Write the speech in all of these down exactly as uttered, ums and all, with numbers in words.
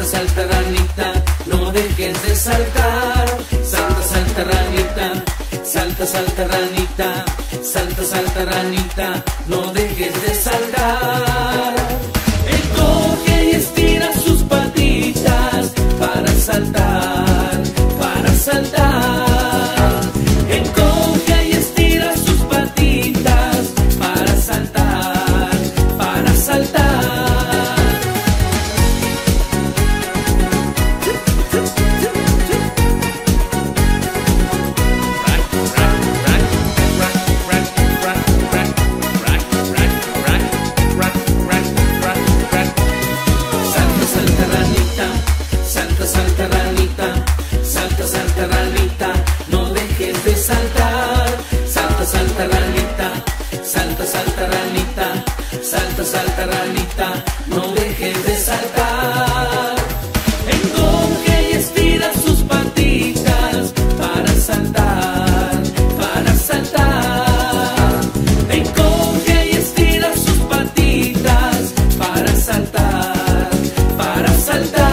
salta ranita, no dejes de saltar. Salta, salta ranita, salta, salta ranita, salta, salta ranita, no dejes de saltar. Encoge y estira sus patitas para saltar, para saltar. Encoge y estira sus patitas para saltar, para saltar. Salta, salta ranita, salta, salta ranita, no dejes de saltar. Encoge y estira sus patitas para saltar, para saltar. Encoge y estira sus patitas para saltar, para saltar.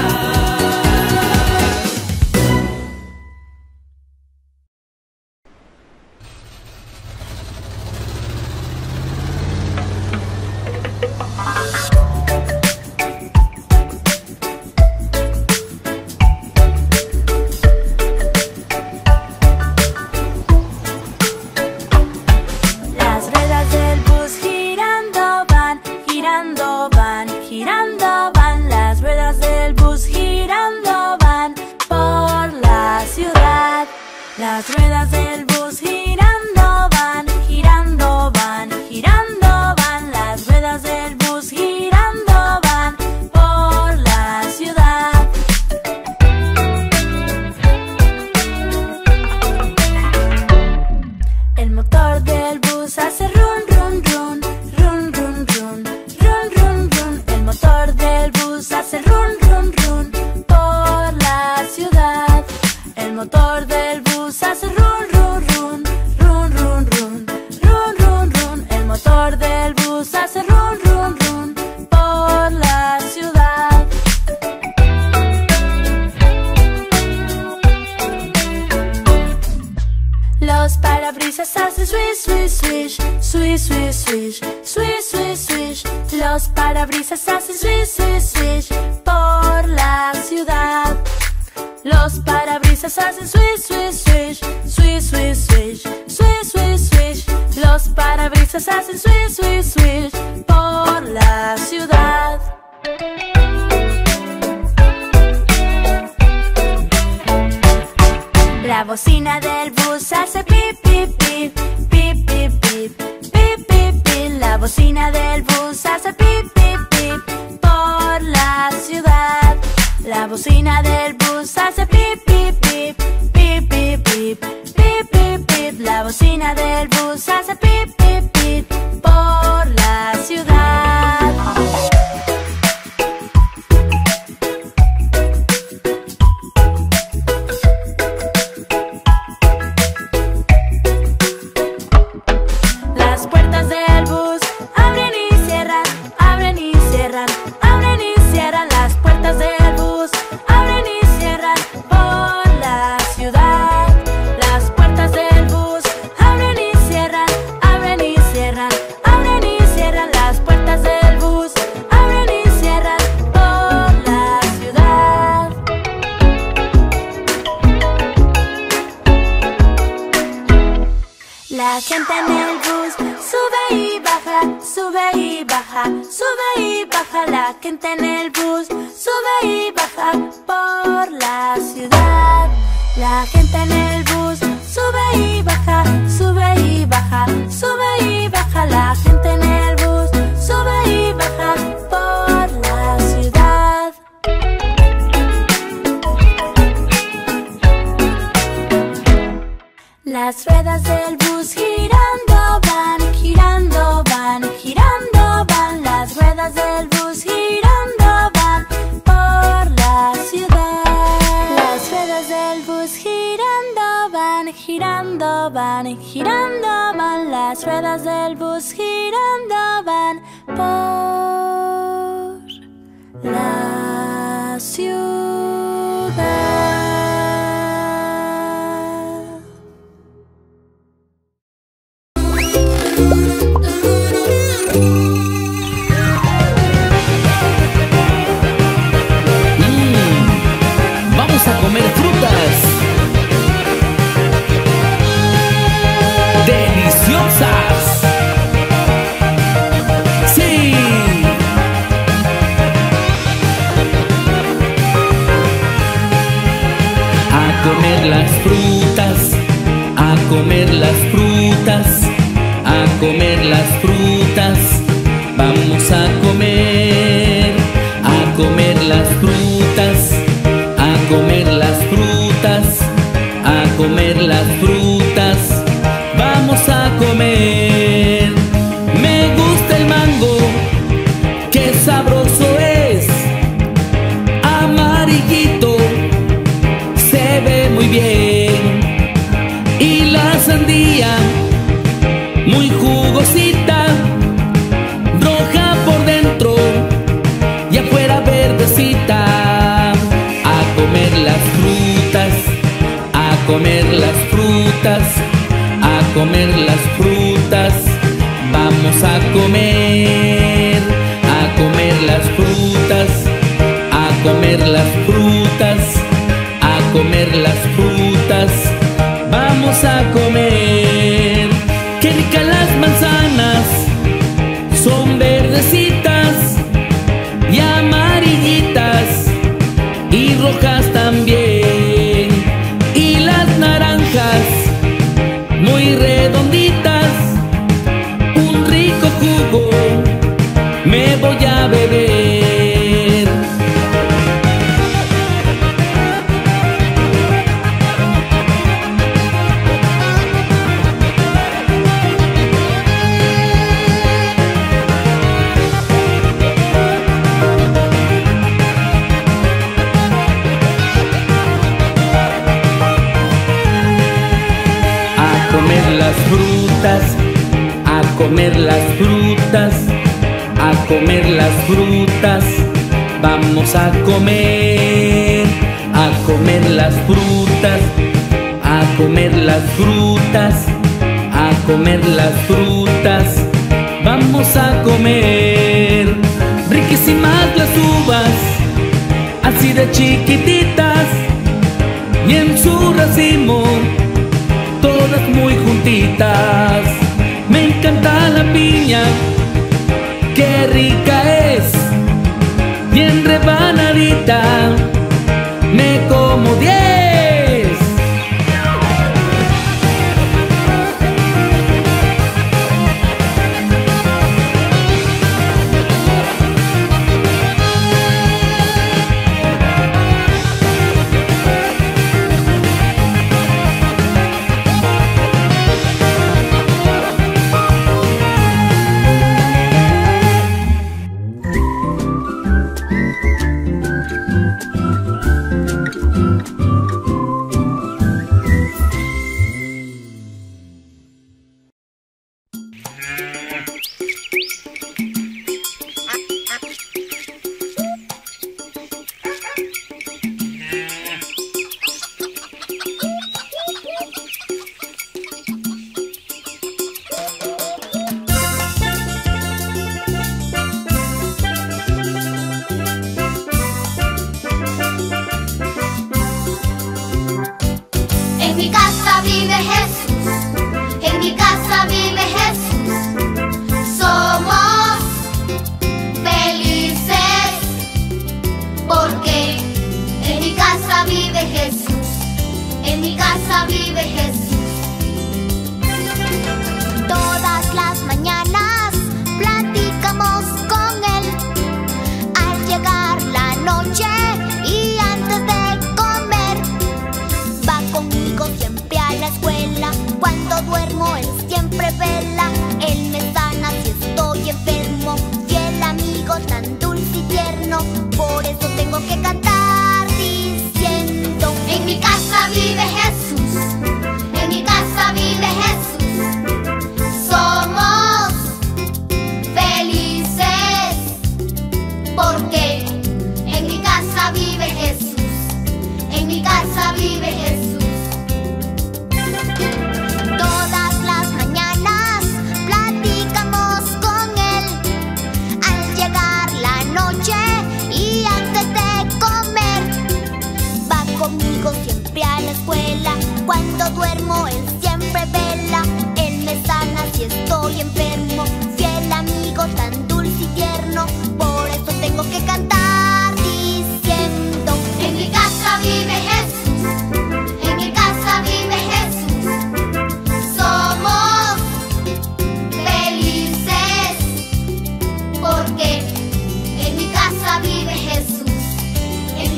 Las ruedas del bus girando van, girando van, girando van. Las ruedas del bus girando van por la ciudad. El motor del bus hace run, run, run, run, run, run, run, run, run. El motor del bus hace run, run, run por la ciudad. El motor del bus hace run, run, run, run, run, run, run, run, run. El motor del bus hace run, run, run por la ciudad. Los parabrisas hacen swish, swish, swish, swish, swish, swish, swish, swish, swish. Los parabrisas hacen swish, swish, swish por la ciudad. Los parabrisas hacen swish, swish, swish, swish, swish, swish, swish, swish, swish. Los parabrisas hacen swish, swish, swish por la ciudad. La bocina del bus hace pip, pip, pip, pip, pip, pip, pip, pip, pip. La bocina del bus hace pip, pip, pip por la ciudad. La bocina del bus hace pip, pip, pip, pip, pip, pip, pip, pip, pip. La bocina del bus hace pip, pip, pip por la ciudad. Las puertas del bus abren y cierran, abren y cierran, abren y cierran. Las puertas del bus abren y cierran por la ciudad. Las puertas del bus abren y cierran, abren y cierran, abren y cierran. Las puertas del bus abren y cierran por la ciudad. La gente en el bus sube y baja, sube y baja, sube y baja. La gente en el bus sube y baja por la ciudad. La gente en el bus sube y baja, sube y baja, sube y baja. La gente en el bus sube y baja por la ciudad. Las ruedas del bus girando van, girando van, girando van. Las ruedas del bus girando van por la ciudad. Las ruedas del bus girando van, girando van, girando van. Las ruedas del bus girando van por la ciudad. comer las frutas, a comer las frutas, a comer las frutas. Vamos a comer, a comer las frutas, a comer las frutas, a comer las frutas. Vamos a comer. Me gusta el mango, qué sabroso es, amarillito, se ve muy bien. Y la sandía, muy jugosita, roja por dentro y afuera verdecita. A comer las frutas, a comer las frutas, a comer las frutas. Vamos a comer, a comer las frutas, a comer las frutas, a comer las frutas. Vamos a comer. Qué ricas las manzanas, son verdecitas y amarillitas y rojas también. Y las naranjas, muy redonditas, un rico jugo me voy a beber. Las frutas, a comer las frutas, a comer las frutas. Vamos a comer, a comer las frutas, a comer las frutas, a comer las frutas. Vamos a comer. Riquísimas las uvas, así de chiquititas, y en su racimo todas muy juntitas. Me encanta la piña, qué rica es, bien rebanadita, me como diez. Todas las mañanas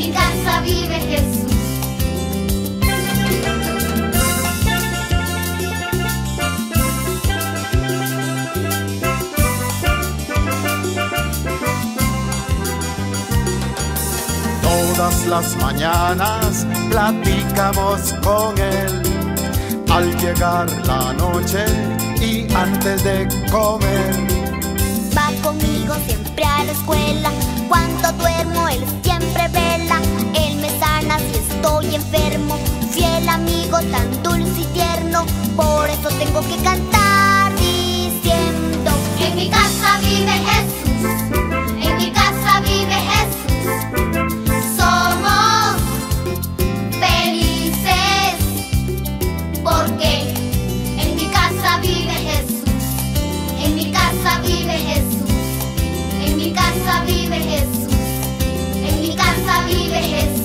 mi casa vive Jesús. Todas las mañanas platicamos con él, al llegar la noche y antes de comer. Va conmigo siempre a la escuela, cuando duermo él siempre vela. Él me sana si estoy enfermo, fiel amigo tan dulce y tierno. Por eso tengo que cantar diciendo: en mi casa vive Jesús, en mi casa vive Jesús. Somos felices porque en mi casa vive Jesús, en mi casa vive Jesús, en mi casa vive Jesús, en mi casa vive Jesús.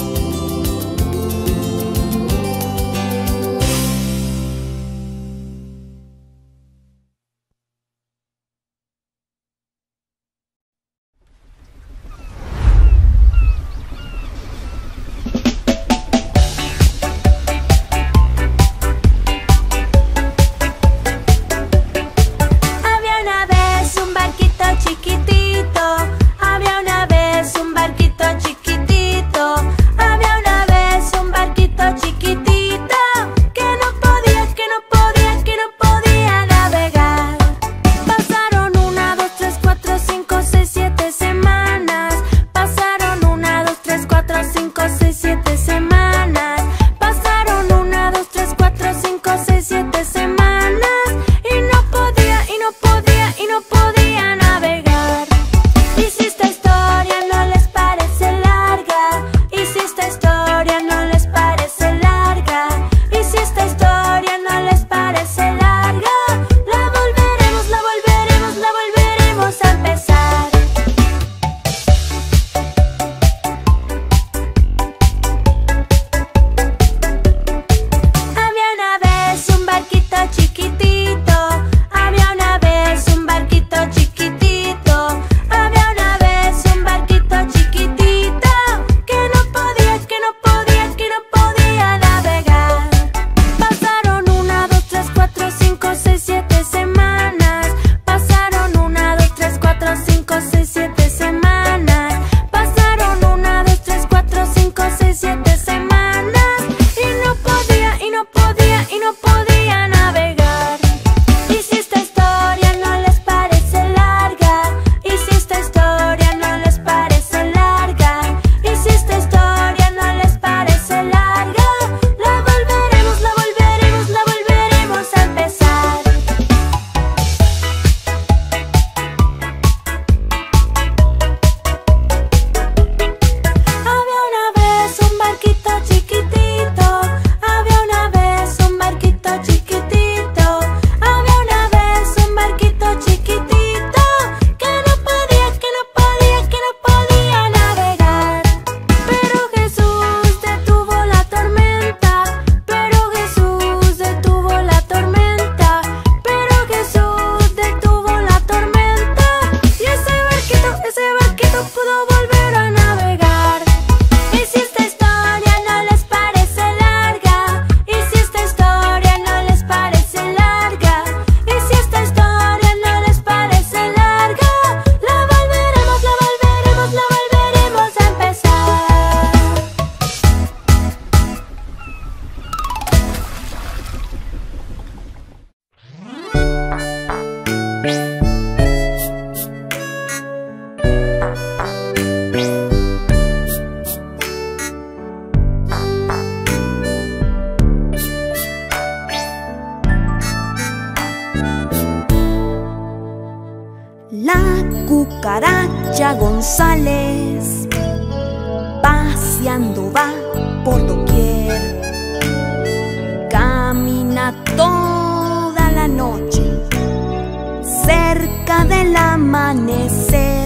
cucaracha González paseando va por doquier, camina toda la noche cerca del amanecer,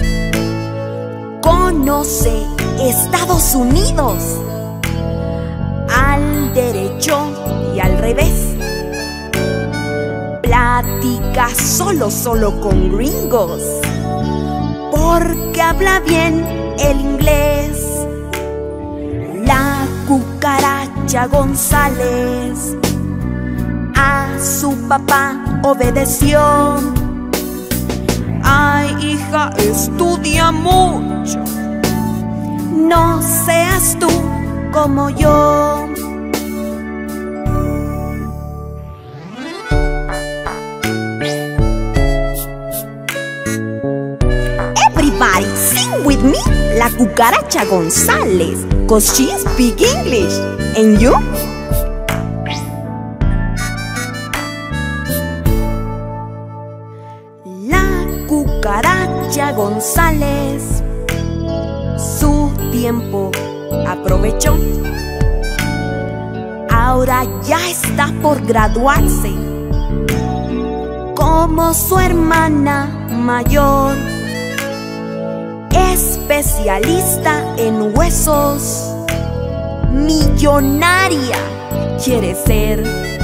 conoce Estados Unidos al derecho y al revés. Platica solo, solo con gringos, porque habla bien el inglés. cucaracha González a su papá obedeció. Ay, hija, estudia mucho, no seas tú como yo. Everybody sing with me, la cucaracha González, 'cause she speak English. And you? La cucaracha González su tiempo aprovechó. Ahora ya está por graduarse como su hermana mayor. Especialista en huesos, millonaria quiere ser,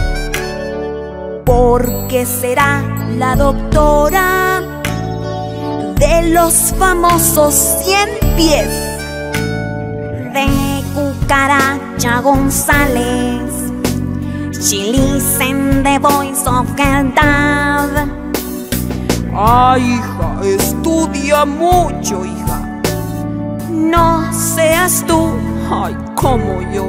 porque será la doctora de los famosos cien pies de cucaracha González. She listen the voice of her dad. Ay, hija, estudia mucho, hija, no seas tú, ay, como yo.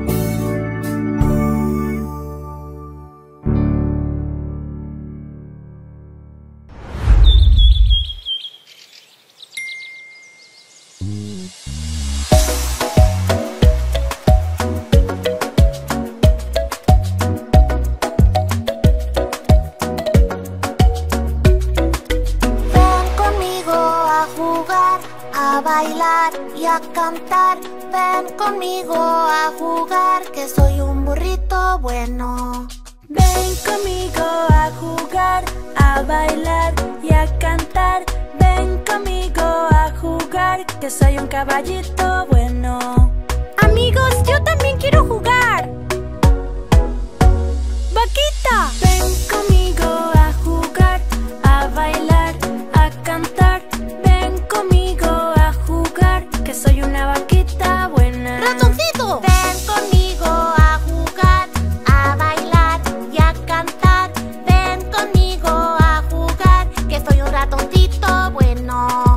A bailar y a cantar, ven conmigo a jugar, que soy un burrito bueno. Ven conmigo a jugar, a bailar y a cantar. Ven conmigo a jugar, que soy un caballito bueno. Amigos, yo también quiero jugar. Vaquita, ven conmigo a jugar, a bailar, a cantar. Ven conmigo a jugar, que soy una vaquita buena. ¡Ratoncito! Ven conmigo a jugar, a bailar y a cantar. Ven conmigo a jugar, que soy un ratoncito bueno.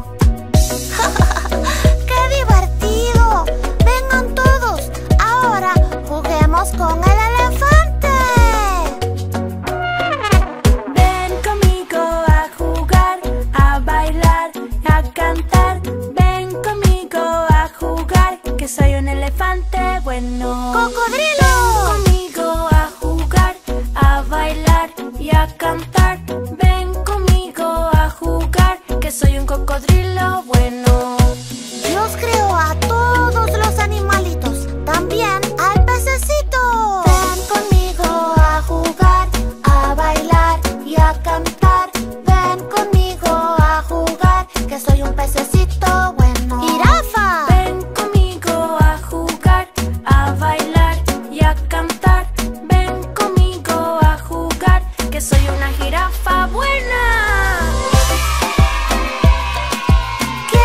¡Qué divertido! ¡Vengan todos! Ahora juguemos con el elefante. Ven conmigo a jugar, a bailar, a cantar. Ven conmigo a jugar, que soy un elefante bueno. ¡Cocodrilo! Ven conmigo a jugar, a bailar y a cantar. Ven conmigo a jugar, que soy un cocodrilo bueno. Dios creó a todos los animalitos, también al pececito. Ven conmigo a jugar, a bailar y a cantar. Ven conmigo a jugar, que soy un pececito bueno. ¡Jirafa! Ven conmigo a jugar, a bailar y a cantar. Ven conmigo a jugar, que soy una jirafa buena. ¡Qué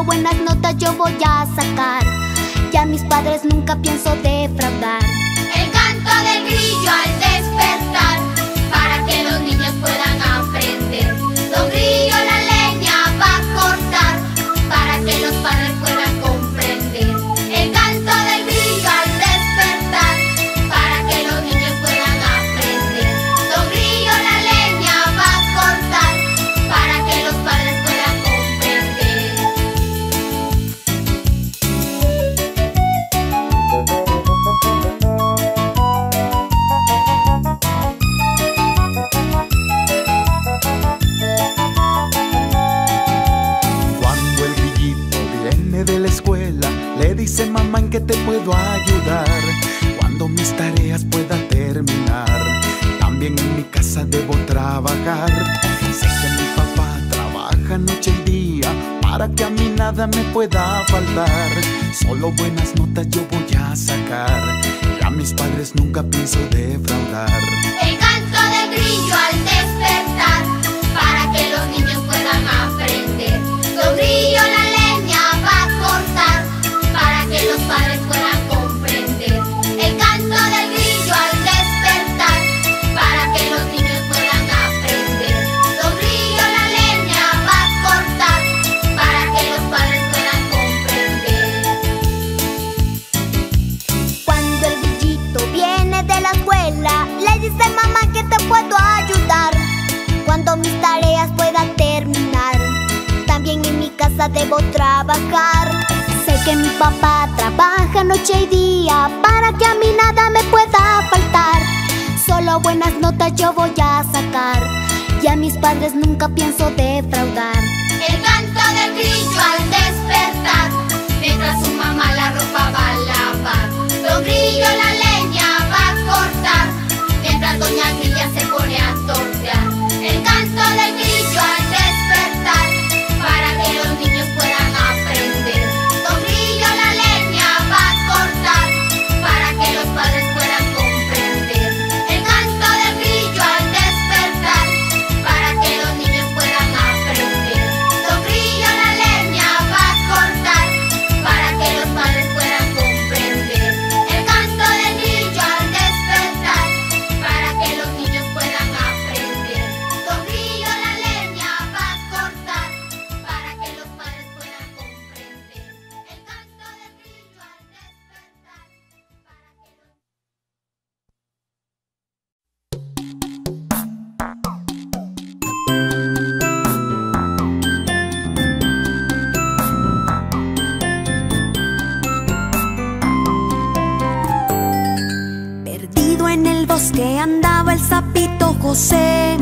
Solo buenas notas yo voy a sacar, y a mis padres nunca pienso defraudar. El canto del grillo al despertar, para que los niños puedan aprender. Don Grillo la leña va a cortar, para que los padres puedan comprender. El canto del grillo al despertar, para que los niños puedan aprender. Don Grillo la leña va a cortar, para que los padres puedan comprender. Cuando el grillito viene de la escuela, le dice: mamá, ¿en qué te puedo ayudar? Cuando mis tareas pueda terminar, también en mi casa debo trabajar. Sé que mi papá trabaja noche y día, para que a mí nada me pueda faltar. Solo buenas notas yo voy a sacar, y a mis padres nunca pienso defraudar. El canto del grillo al despertar, para que los niños puedan aprender. Don Grillo la leña va a cortar, para que los padres puedan comprender. El canto del grillo al despertar, para que los niños puedan aprender. Don Grillo la leña va a cortar, para que los padres puedan comprender. Cuando el grillito viene de la escuela, le dice: mamá, ¿qué te puedo ayudar? Cuando mis tareas puedan terminar, también en mi casa debo trabajar. Sé que mi papá trabaja noche y día, para que a mí nada me pueda faltar. Solo buenas notas yo voy a sacar, y a mis padres nunca pienso defraudar. El canto del grillo al despertar, mientras su mamá la ropa va a lavar. Don Grillo la leña va a cortar, mientras doña Grilla se pone a tortear. El canto del grillo al despertar, para que los niños puedan aprender. Don Grillo la leña va a cortar, para que los padres puedan comprender. El canto del grillo al despertar, para que los niños puedan aprender. Don Grillo la leña va a cortar, para que los padres puedan comprender. El canto del grillo al despertar, para que los niños puedan aprender. Don Grillo la leña va a cortar, para que los padres puedan comprender. El canto del grillo al despertar, para que los Perdido en el bosque andaba el sapito José.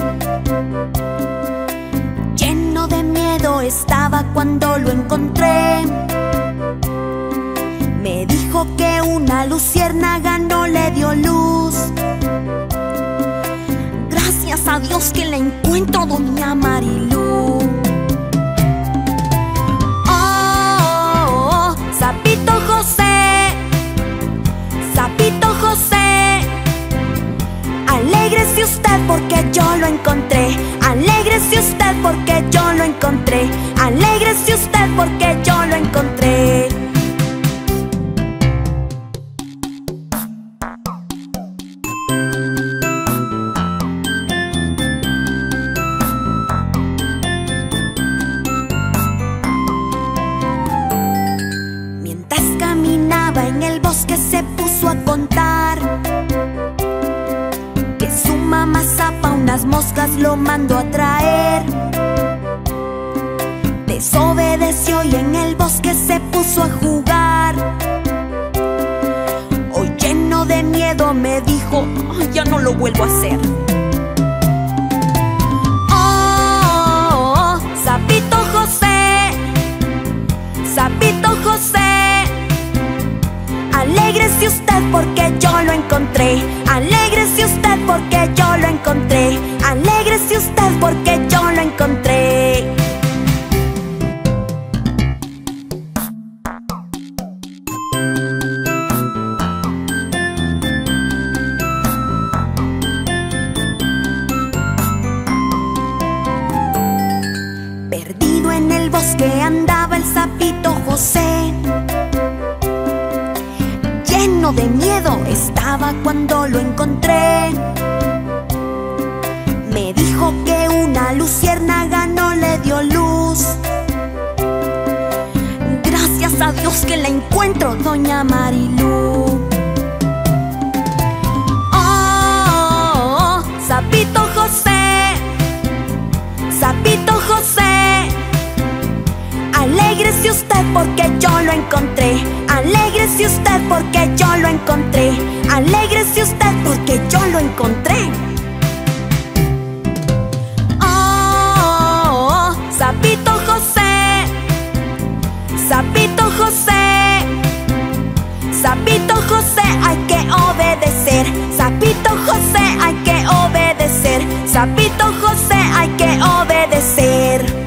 Lleno de miedo estaba cuando lo encontré. Me dijo que una luciérnaga no le dio luz. Gracias a Dios que la encuentro, doña Marilú. Oh, oh, oh, sapito José, sapito José, alégrese usted porque yo lo encontré. Alégrese usted porque yo lo encontré. Alégrese usted porque yo lo encontré. Mientras caminaba en el bosque se puso a contar que su mamá zapa unas moscas, lo mandó a traer. Desobedeció y en el bosque se puso a jugar. Hoy lleno de miedo me dijo: "Ay, ya no lo vuelvo a hacer". Oh, oh, oh, sapito José, sapito José, alégrese usted porque yo lo encontré. Alégrese usted porque yo lo encontré. Alégrese usted porque yo lo encontré. Perdido en el bosque andaba el sapito José. Lleno de miedo estaba cuando lo encontré. Me dijo que una luciérnaga no le dio luz. Gracias a Dios que la encuentro, doña Marilú. Oh, Sapito José, Sapito José, alégrese usted porque yo lo encontré. Alégrese usted porque yo lo encontré. Alégrese usted porque yo lo encontré. Oh, Sapito José, Sapito José, Sapito José, hay que obedecer. Sapito José, hay que obedecer. Sapito José, hay que obedecer.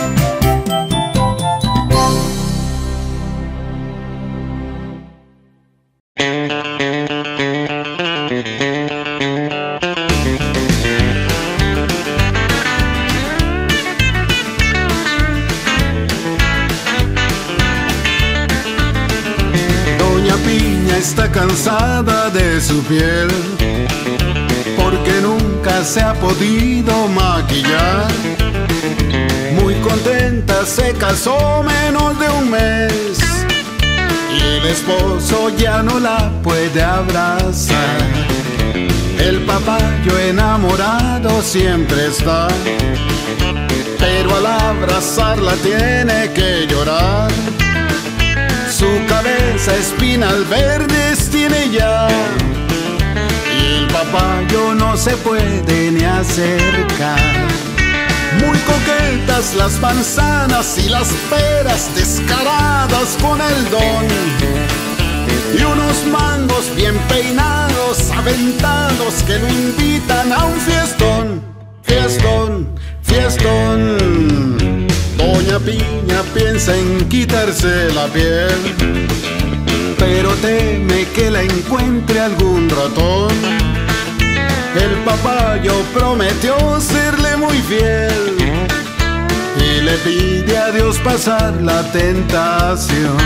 Está cansada de su piel porque nunca se ha podido maquillar. Muy contenta se casó menos de un mes y el esposo ya no la puede abrazar. El papallo enamorado siempre está, pero al abrazarla tiene que llorar. Su cabeza espinas verdes tiene ya y el papallo no se puede ni acercar. Muy coquetas las manzanas y las peras descaradas con el don, y unos mangos bien peinados, aventados, que lo invitan a un fiestón, fiestón, fiestón. Doña Piña piensa en quitarse la piel, pero teme que la encuentre algún ratón. El papallo prometió serle muy fiel y le pide a Dios pasar la tentación.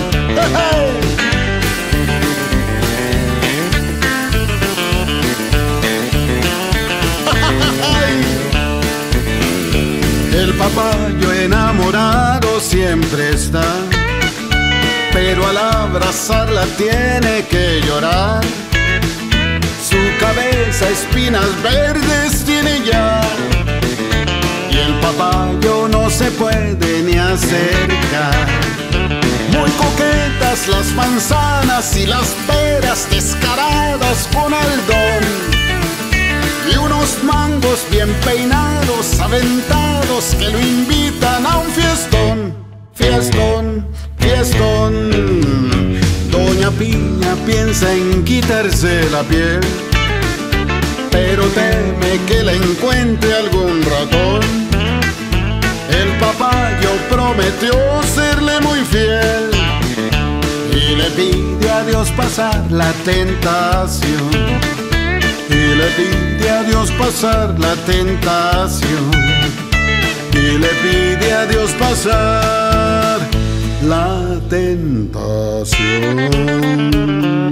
El papallo enamorado siempre está, pero al abrazarla tiene que llorar. Su cabeza espinas verdes tiene ya y el papallo no se puede ni acercar. Muy coquetas las manzanas y las peras descaradas con el don, y unos mangos bien peinados, aventados, que lo invitan a un fiestón, fiestón, fiestón. Doña Piña piensa en quitarse la piel, pero teme que la encuentre algún ratón. El papallo prometió serle muy fiel y le pide a Dios pasar la tentación. Y le pide a Dios pasar la tentación. Y le pide a Dios pasar la tentación.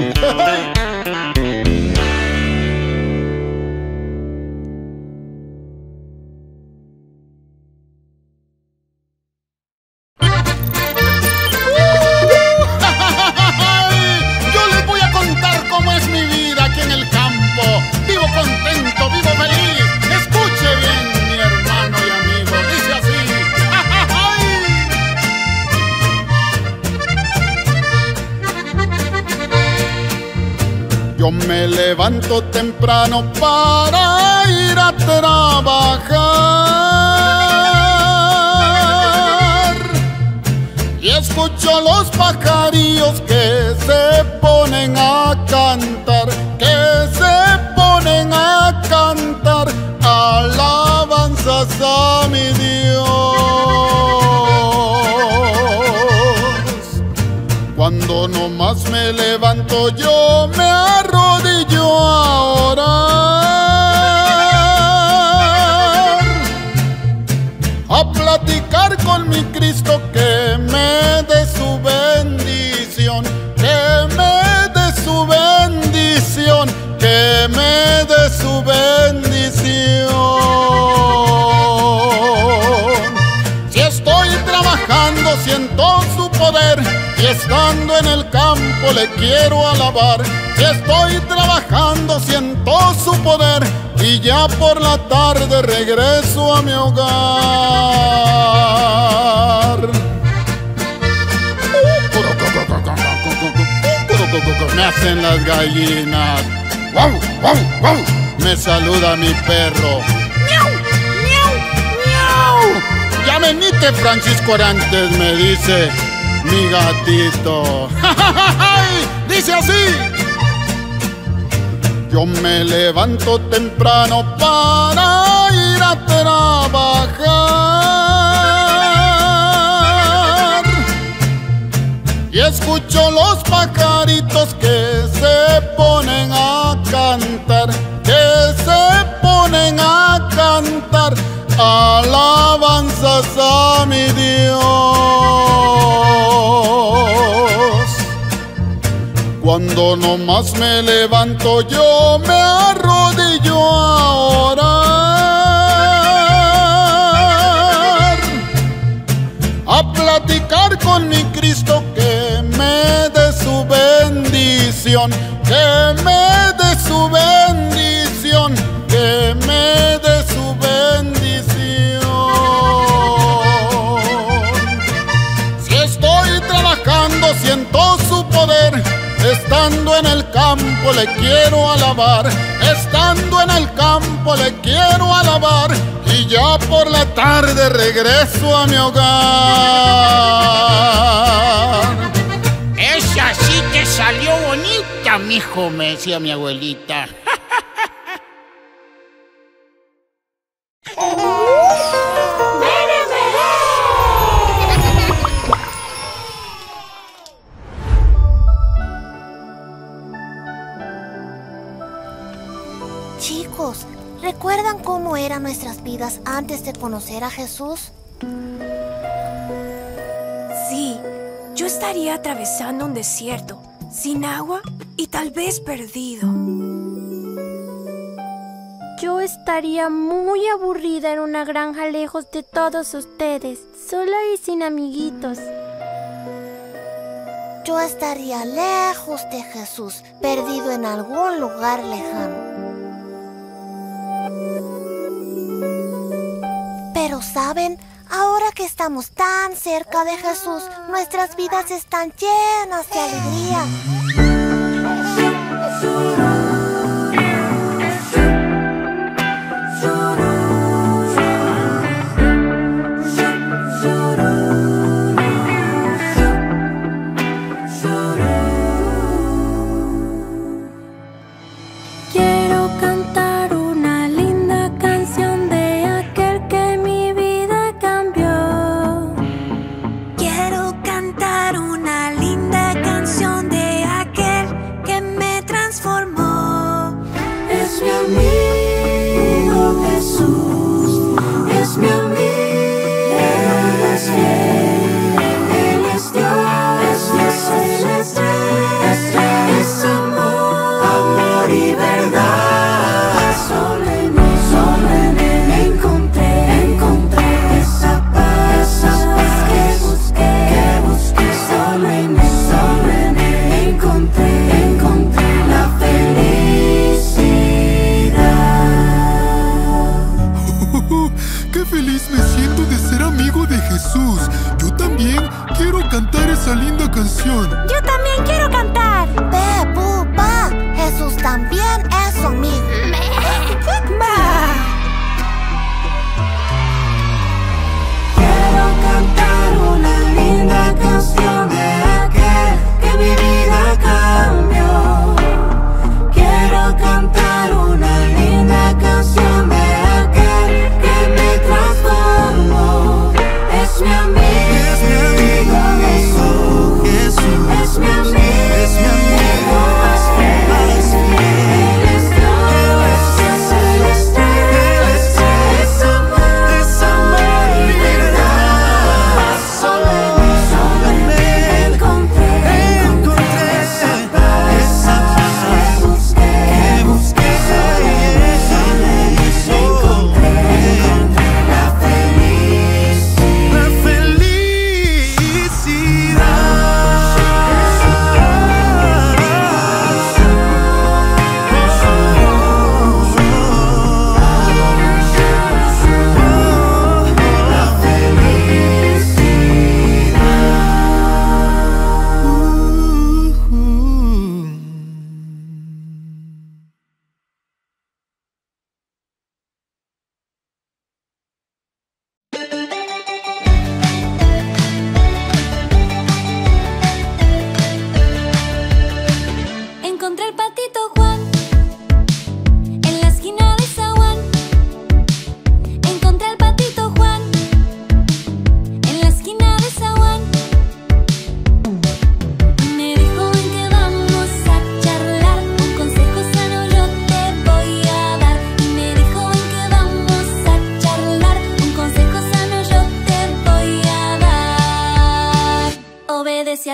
Yo me levanto temprano para ir a trabajar y escucho los pajarillos que se ponen a cantar, que se ponen a cantar alabanzas a mi Dios. Cuando nomás me levanto yo me arrodillo a orar, a platicar con con mi Cristo, que me dé su bendición, que me dé su bendición, que me dé su bendición. Si estoy trabajando siento su poder, y estando en el campo le quiero alabar. Si estoy trabajando siento su poder, y ya por la tarde regreso a mi hogar. Me hacen las gallinas. ¡Wow, wow, wow! Me saluda mi perro. ¡Miau, miau, miau! Ya venite, Francisco Arantes, me dice mi gatito. Dice así: yo me levanto temprano para ir a trabajar, y escucho los pajaritos que se ponen a cantar, que se ponen a cantar alabanzas a mi Dios. Cuando nomás me levanto yo me arrodillo a orar, a platicar con mi Cristo, que me dé su bendición, que me dé su bendición, que me dé su bendición. Si estoy trabajando siento su poder, estando en el campo le quiero alabar, estando en el campo le quiero alabar, y ya por la tarde regreso a mi hogar. Esa sí te salió bonita, mijo, me decía mi abuelita. Chicos, ¿recuerdan cómo eran nuestras vidas antes de conocer a Jesús? Sí, yo estaría atravesando un desierto, sin agua y tal vez perdido. Yo estaría muy aburrida en una granja lejos de todos ustedes, sola y sin amiguitos. Yo estaría lejos de Jesús, perdido en algún lugar lejano. Pero ¿saben? Ahora que estamos tan cerca de Jesús, nuestras vidas están llenas de alegría. Quiero cantar una linda canción de aquel que mi vida cambió. Quiero cantar una linda canción de aquel que me transformó. Es mi amigo Jesús, es mi amigo. Él es fiel, Él es Dios, es Él es Rey, es amor, amor y verdad. Solo en Él, solo en Él encontré, encontré esa paz, esa paz que busqué, que busqué. Solo en Él, solo en Él encontré, encontré la felicidad. ¡Qué feliz me siento de ser amigo de Jesús! Yo también quiero cantar esa linda canción. Yo también quiero cantar. Pe, bu, pa, Jesús también es su amigo. Quiero cantar una linda canción de aquel que mi vida cambió. Quiero cantar una linda canción de aquel que me transformó. Es mi amigo, es mi amigo Jesús, Jesús. Es mi amigo, es mi amigo, es fiel, es fiel. Él es Dios, Él es Rey.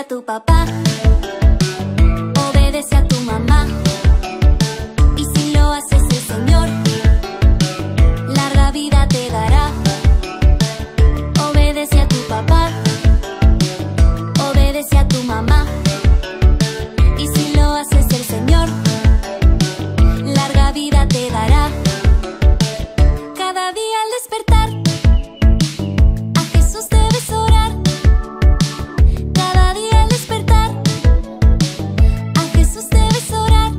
tu papá, obedece a tu mamá. Y si lo haces, el Señor larga vida te dará. Obedece a tu papá, obedece a tu mamá. Y si lo haces, el Señor larga vida te dará. Cada día al despertar a Jesús debes orar. Cada día al despertar a Jesús debes orar.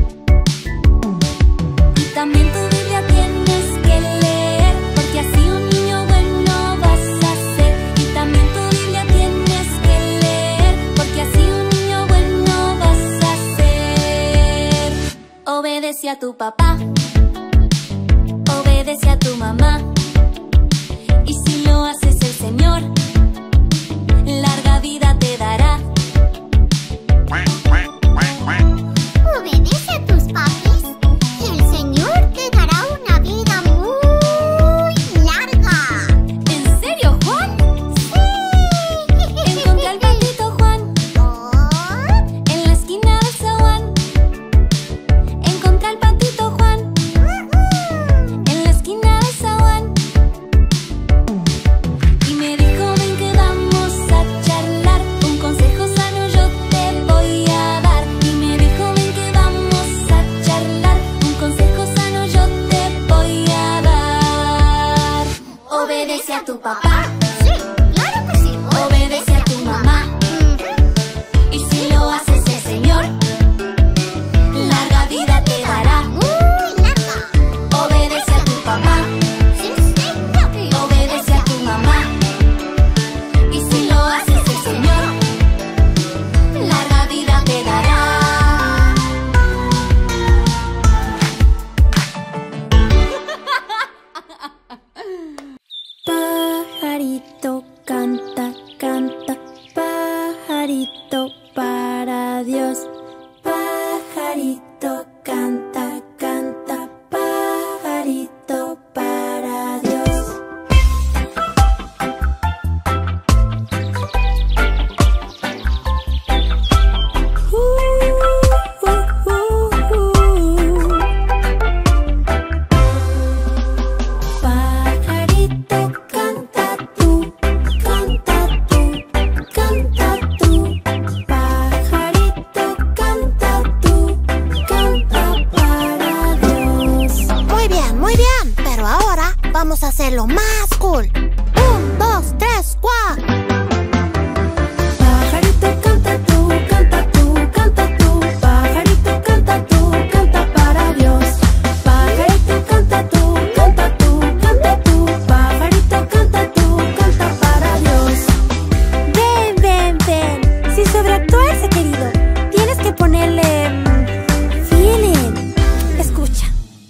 Y también tu Biblia tienes que leer, porque así un niño bueno vas a ser. Y también tu Biblia tienes que leer, porque así un niño bueno vas a ser. Obedece a tu papá, obedece a tu mamá. Y si lo haces, el Señor larga vida te dará. Obedece a tus papis y el Señor te dará una vida muy larga. ¿En serio, Juan? ¡Sí! Encontré al patito Juan Oh, en la esquina del zaguán. Encontré al patito Juan en la esquina del zaguán. Y me dijo, ven que vamos a charlar, un consejo sano yo te voy a dar. Y me dijo, ven que vamos a charlar, un consejo sano yo te voy a dar. Obedece a tu papá, sí, claro que sí. obedece a tu mamá. Y si lo haces, el Señor larga vida te dará. Muy larga. Obedece a tu papá, Sí, señor. obedece a tu mamá. Y si lo haces, el Señor larga vida te dará. Pajarito canta, canta, pajarito para Dios. Pajarito canta, canta, pajarito para Dios. Uh, uh, uh, uh. Pajarito canta tú, canta tú, canta tú. Pajarito canta tú, canta para Dios. Muy bien, muy bien. Pero ahora vamos a hacerlo más cool. Un, dos, tres, cuatro. Pajarito canta tú, canta tú, canta tú. Pajarito canta tú, canta para Dios. Pajarito canta tú, canta tú, canta tú. Pajarito canta tú, canta para Dios. Ven, ven, ven. Sin sobreactuarse, querido. Tienes que ponerle mm, feeling. Escucha.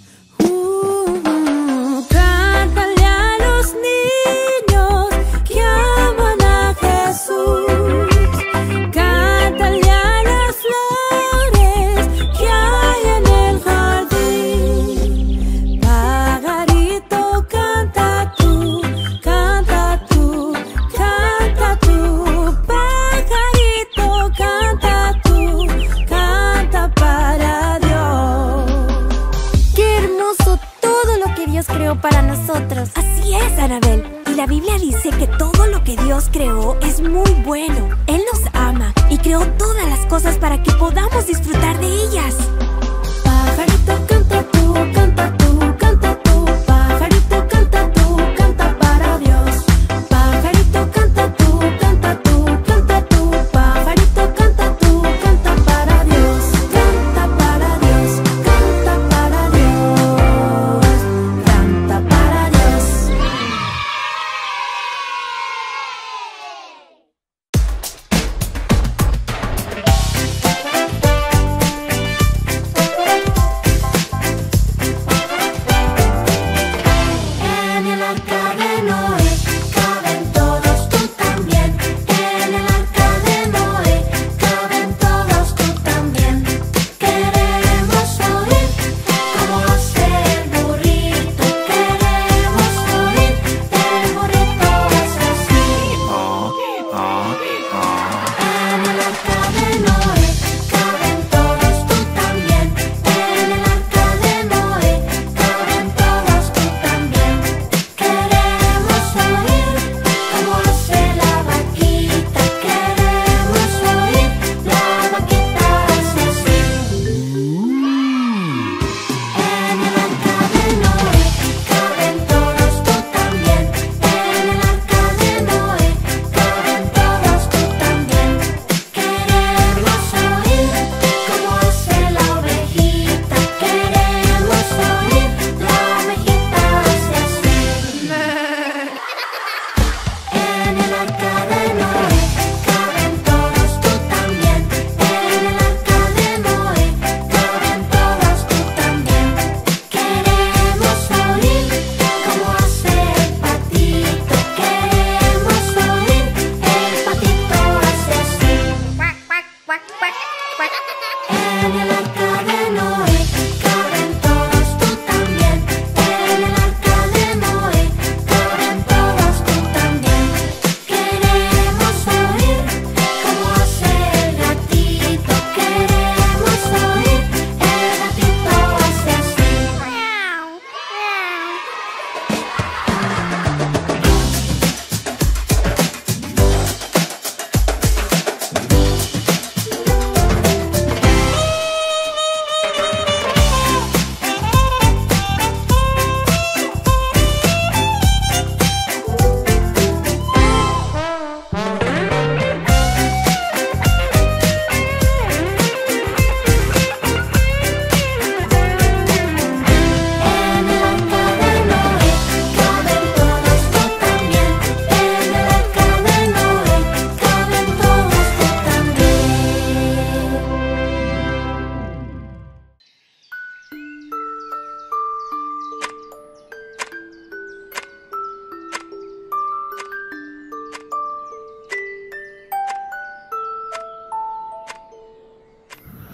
Uh, cántale a los niños que aman a Jesús. Cántale a las flores que hay en el jardín. Pajarito canta tú, canta tú, canta tú. Pajarito canta tú, canta para Dios. Qué hermoso todo lo que Dios creó para nosotros. Así es, Anabel. Y la Biblia dice que todo lo que Dios creó es muy bueno. Él nos ama y creó todas las cosas para que podamos disfrutar de ellas. Pajarito canta tú, canta tú, canta tú. Pajarito canta tú, canta para Dios. Pajarito canta tú, canta tú, canta tú. Pajarito canta tú, canta para Dios. Canta para Dios, canta para Dios. Canta para Dios.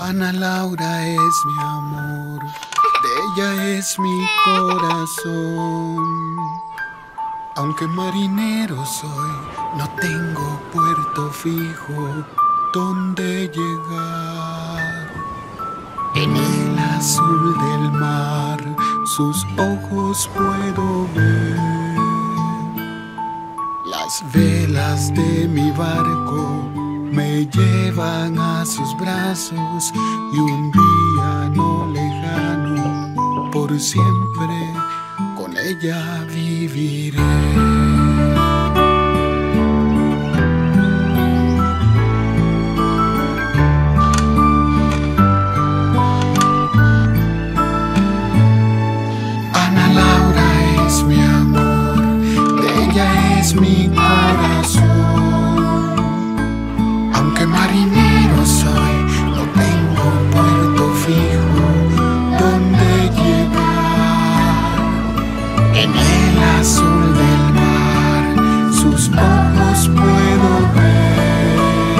Ana Laura es mi amor, de ella es mi corazón. Aunque marinero soy, no tengo puerto fijo donde llegar. En el azul del mar, sus ojos puedo ver. Las velas de mi barco me llevan a sus brazos y un día no lejano, por siempre con ella viviré. Ana Laura es mi amor, de ella es mi corazón. Aunque marinero soy, no tengo puerto fijo donde llegar. En el azul del mar, sus ojos puedo ver.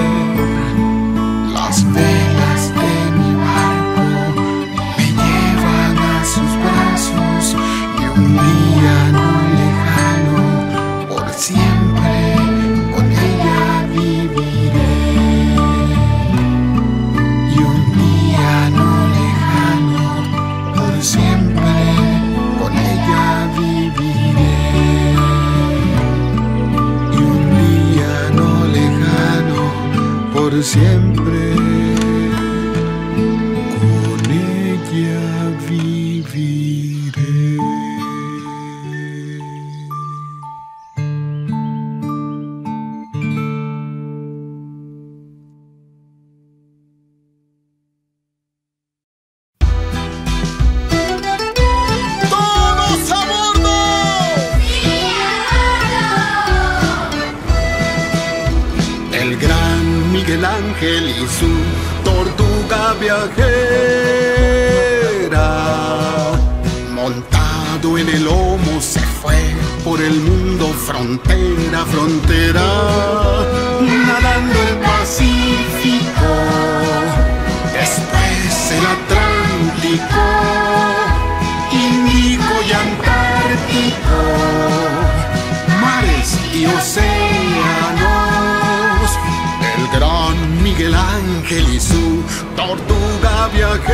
Las velas de mi barco me llevan a sus brazos y un día no lejano, por siempre con ella viviré. Y un día no lejano, por siempre con ella viviré. Y un día no lejano, por siempre con ella viviré. ¡Todos a bordo! El gran Miguel Ángel y su tortuga viajera, montado en el lomo se fue por el mundo frontera a frontera, nadando el Pacífico, después el Atlántico, Índico y Antártico, mares y océanos. El gran Miguel Ángel y su tortuga viajera,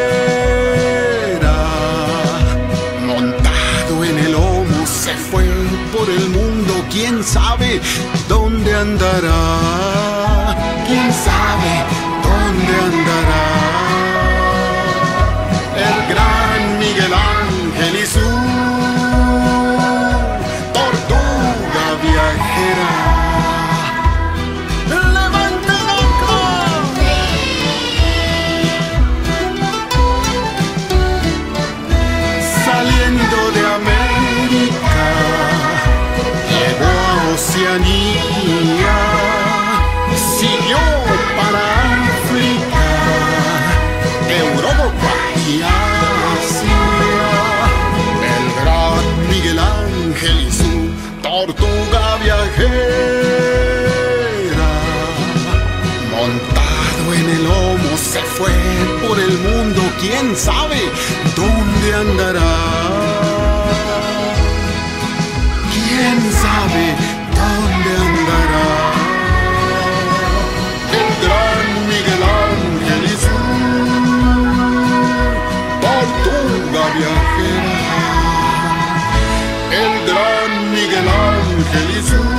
montado en el lomo se fue por el mundo. ¿Quién sabe dónde andará? ¿Quién sabe dónde andará? El gran Miguel Ángel y su tortuga viajera. Saliendo de América, llegó a Oceanía, siguió para África, Europa y Asia. El gran Miguel Ángel y su tortuga viajera, montado en el lomo se fue por el mundo. ¿Quién sabe dónde andará? ¿Quién sabe dónde andará? El gran Miguel Ángel y su tortuga viajera. El gran Miguel Ángel y su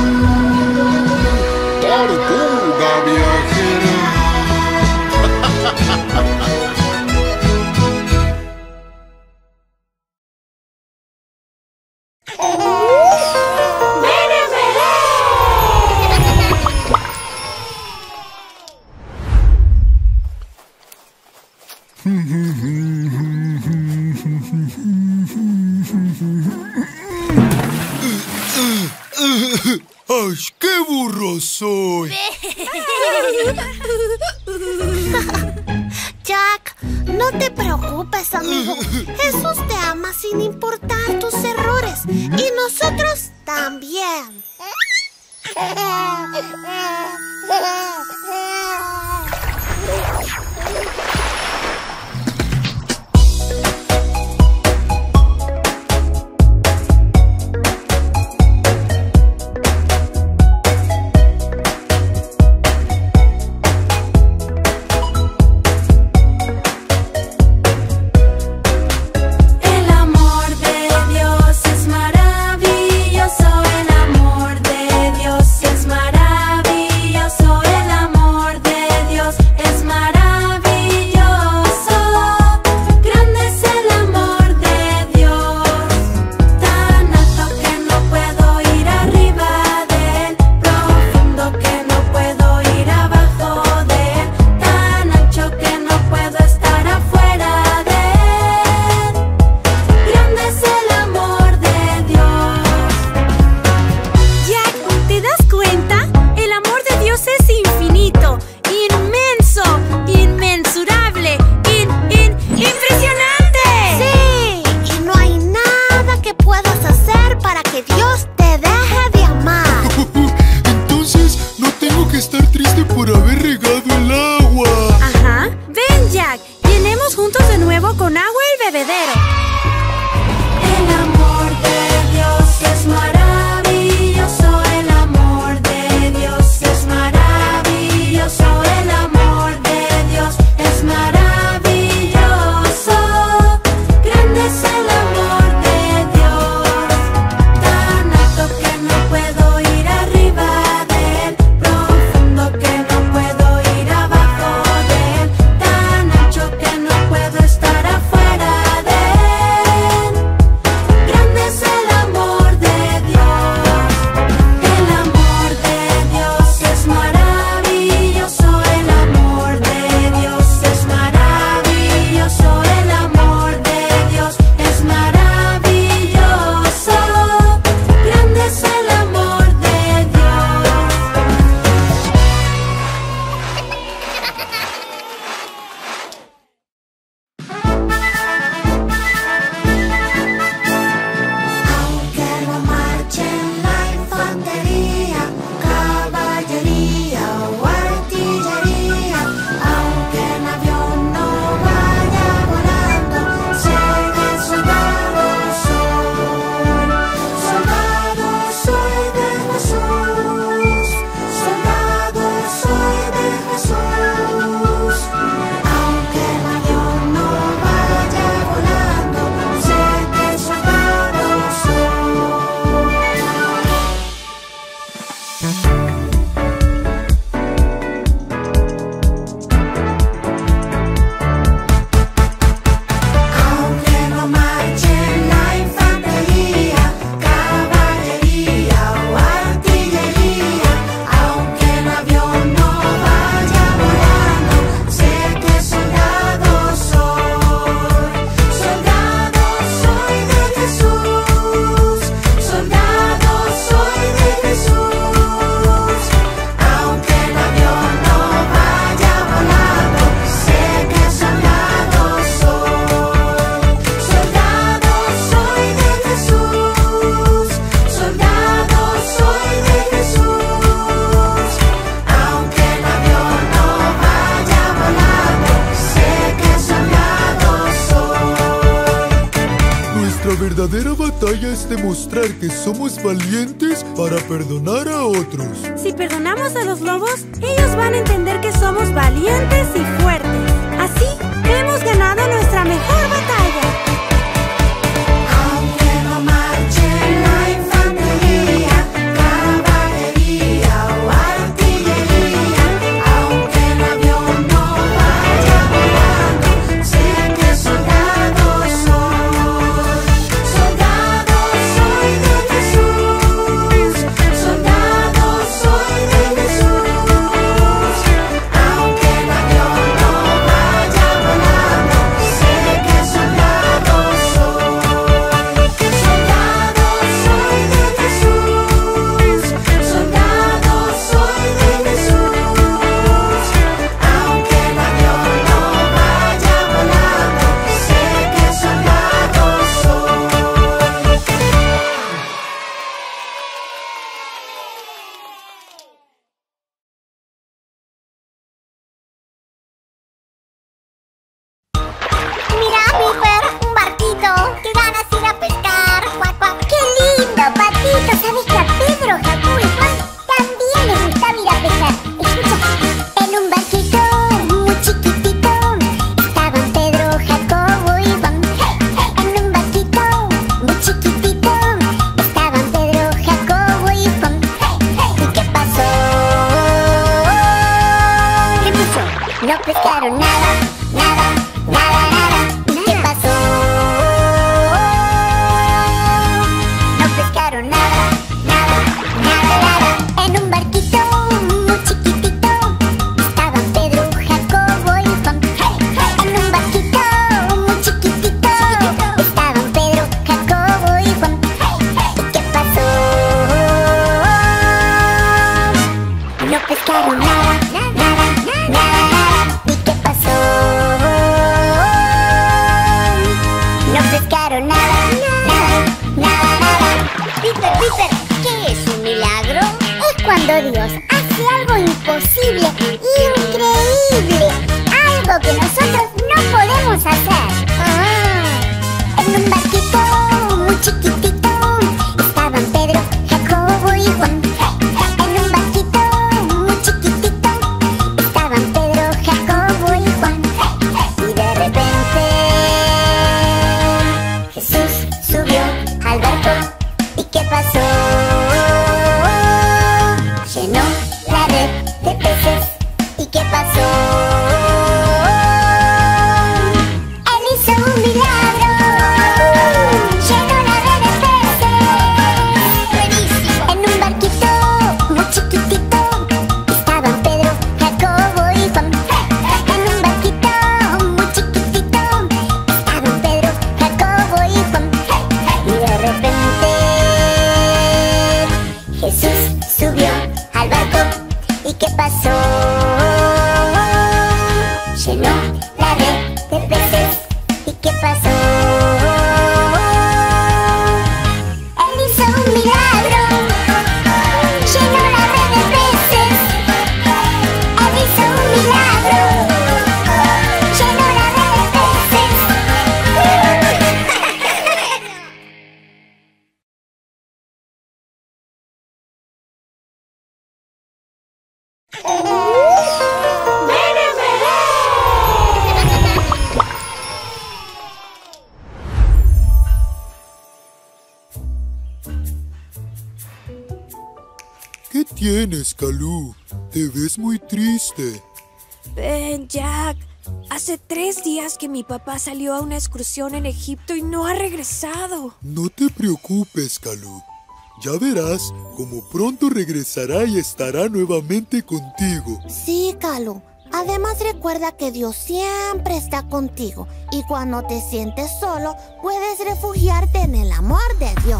tortuga viajera. ¡Ay, qué burro soy! Jack, no te preocupes, amigo. Jesús te ama sin importar tus errores. Y nosotros también. verdadera batalla es demostrar que somos valientes para perdonar a otros. Si perdonamos a los lobos, ellos van a entender que somos valientes y fuertes. Así, hemos ganado nuestra mejor batalla. Aunque no marche la infantería, caballería o artillería, aunque el avión no vaya volando, sé que soldado soy. Soldado soy de Jesús, soldado soy de Jesús. Aunque el avión no vaya volando, sé que soldado soy. Soldado soy de Jesús, soldado soy de Jesús. Aunque el avión no vaya volando, sé que soldado soy. Mira, Piper, un barquito. Qué ganas ir a pescar. Cuac, cuac. Qué lindo, Patito. ¿Sabes que a Pedro, Jacobo y Juan también les gustaba ir a pescar? Escucha, en un barquito muy chiquitito estaban Pedro, Jacobo y Juan. En un barquito muy chiquitito estaban Pedro, Jacobo y Juan. ¿Y qué pasó? ¿Qué pasó? No pescaron nada, nada, nada, nada. ¿Y qué pasó? No pescaron nada, nada, nada, nada. En un barquito muy chiquitito estaban Pedro, Jacobo y Juan. En un barquito muy chiquitito estaban Pedro, Jacobo y Juan. ¿Y qué pasó? No pescaron nada, nada, nada, nada. ¿Y qué pasó? No pescaron nada, nada, nada, nada. Piper, Piper, ¿qué es un milagro? Es cuando Dios hace algo imposible, increíble, algo que nosotros no podemos hacer. Ah. En un barquito muy chiquitito estaban Pedro, Jacobo y Juan. En un barquito muy chiquitito estaban Pedro, Jacobo y Juan. Y de repente Jesús subió al barco. ¿Y qué pasó? Llenó la red de peces. ¿Y qué pasó? Él hizo un milagro. Llenó la red de peces. Buenísimo. En un barquito muy chiquitito estaban Pedro, Jacobo y Juan. En un barquito muy chiquitito estaban Pedro, Jacobo y Juan. Y de repente Jesús subió al barco. ¿Y qué pasó? Llenó la red de peces. ¿Y qué pasó? Él hizo un milagro. Llenó la red de peces. Él hizo un milagro. Llenó la red de peces. ¿Qué tienes, Calú? Te ves muy triste. Ven, Jack. Hace tres días que mi papá salió a una excursión en Egipto y no ha regresado. No te preocupes, Calú. Ya verás cómo pronto regresará y estará nuevamente contigo. Sí, Calú. Además recuerda que Dios siempre está contigo y cuando te sientes solo puedes refugiarte en el amor de Dios.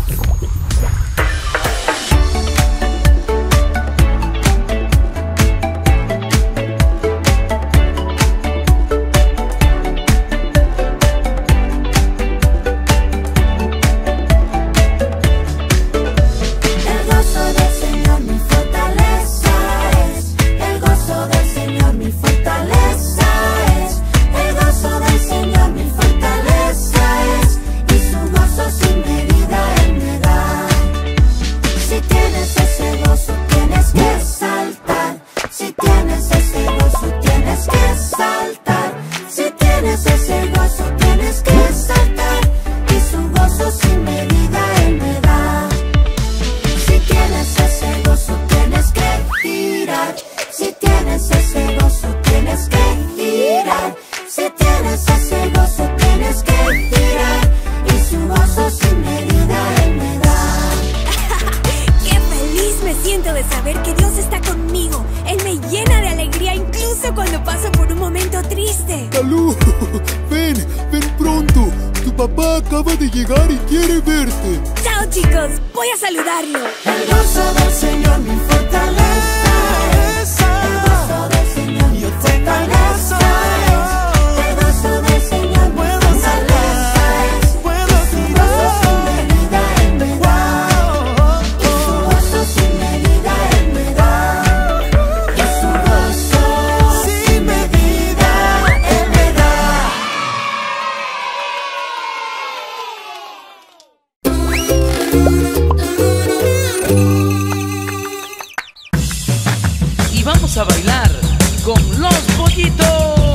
Si me acaba de llegar y quiere verte. Chao, chicos, voy a saludarlo. El gozo del Señor mi fortaleza es. El gozo del Señor mi fortaleza es. El gozo del Señor mi fortaleza es. Puedo Su gozo sin medida Él me da. Y su gozo sin medida Él me da. Y su gozo sin medida Él me da. Y vamos a bailar con los pollitos.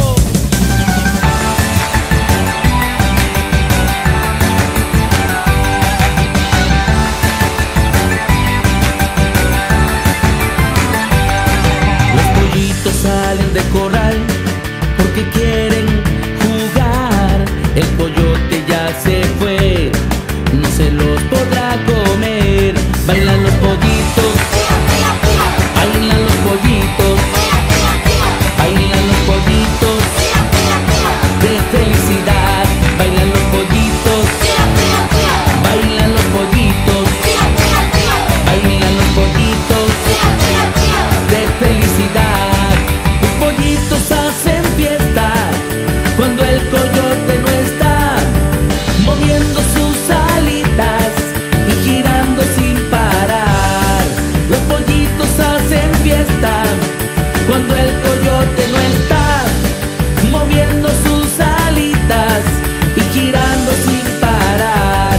Los pollitos salen de corral porque quieren jugar. El coyote ya se fue, no se los podrá comer. Bailan los pollitos, bailan los pollitos, bailan los pollitos de felicidad. Bailan los pollitos, bailan los pollitos, bailan los pollitos de felicidad. Los pollitos hacen fiesta cuando el coyote no está, moviendo sus alitas y girando sin parar. Los pollitos hacen fiesta cuando el coyote no está, moviendo sus alitas y girando sin parar.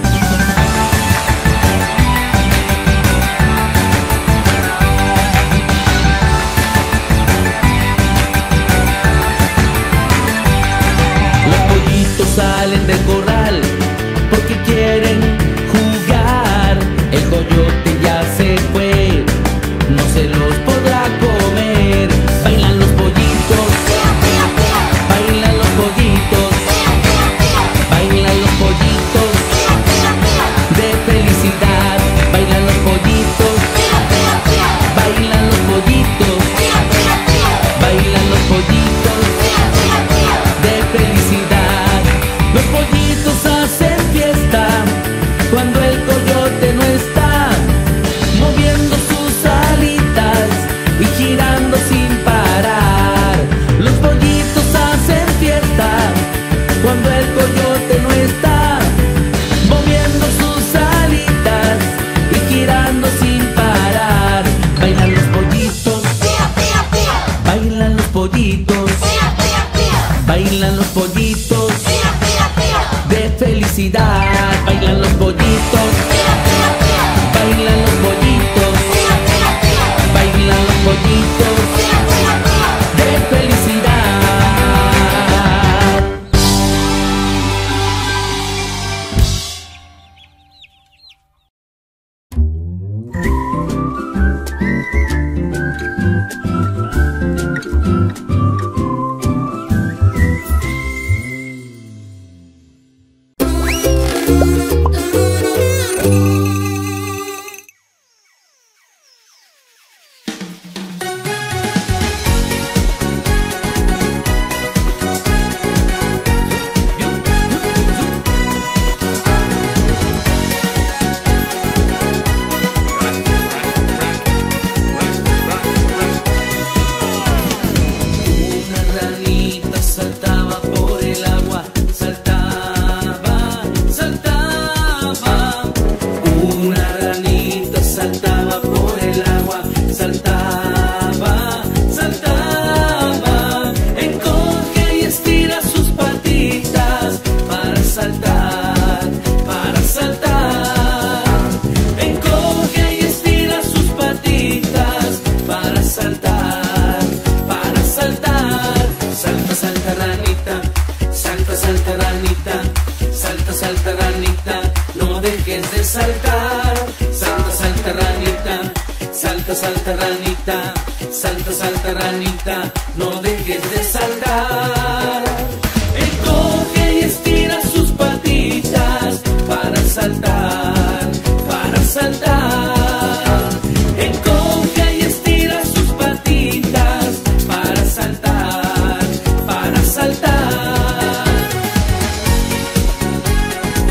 Los pollitos salen del corral porque quieren jugar. El coyote ya se fue, no se los podrá comer. Bailan los pollitos, bailan los pollitos, bailan los pollitos de felicidad. Bailan los pollitos, bailan los pollitos, bailan los pollitos de felicidad. Los pollitos hacen fiesta cuando el coyote no está, moviendo sus alitas y girando sin parar. Los pollitos hacen fiesta cuando el coyote no está, moviendo sus alitas y girando sin parar. Bailan los pollitos, bailan los pollitos, bailan los pollitos de felicidad. Bailan los pollitos, bailan los pollitos, bailan los pollitos de felicidad. saltar, salta, salta ranita, salta, salta ranita, salta, salta ranita, no dejes de saltar. Encoge y estira sus patitas para saltar, para saltar. Encoge y estira sus patitas para saltar, para saltar.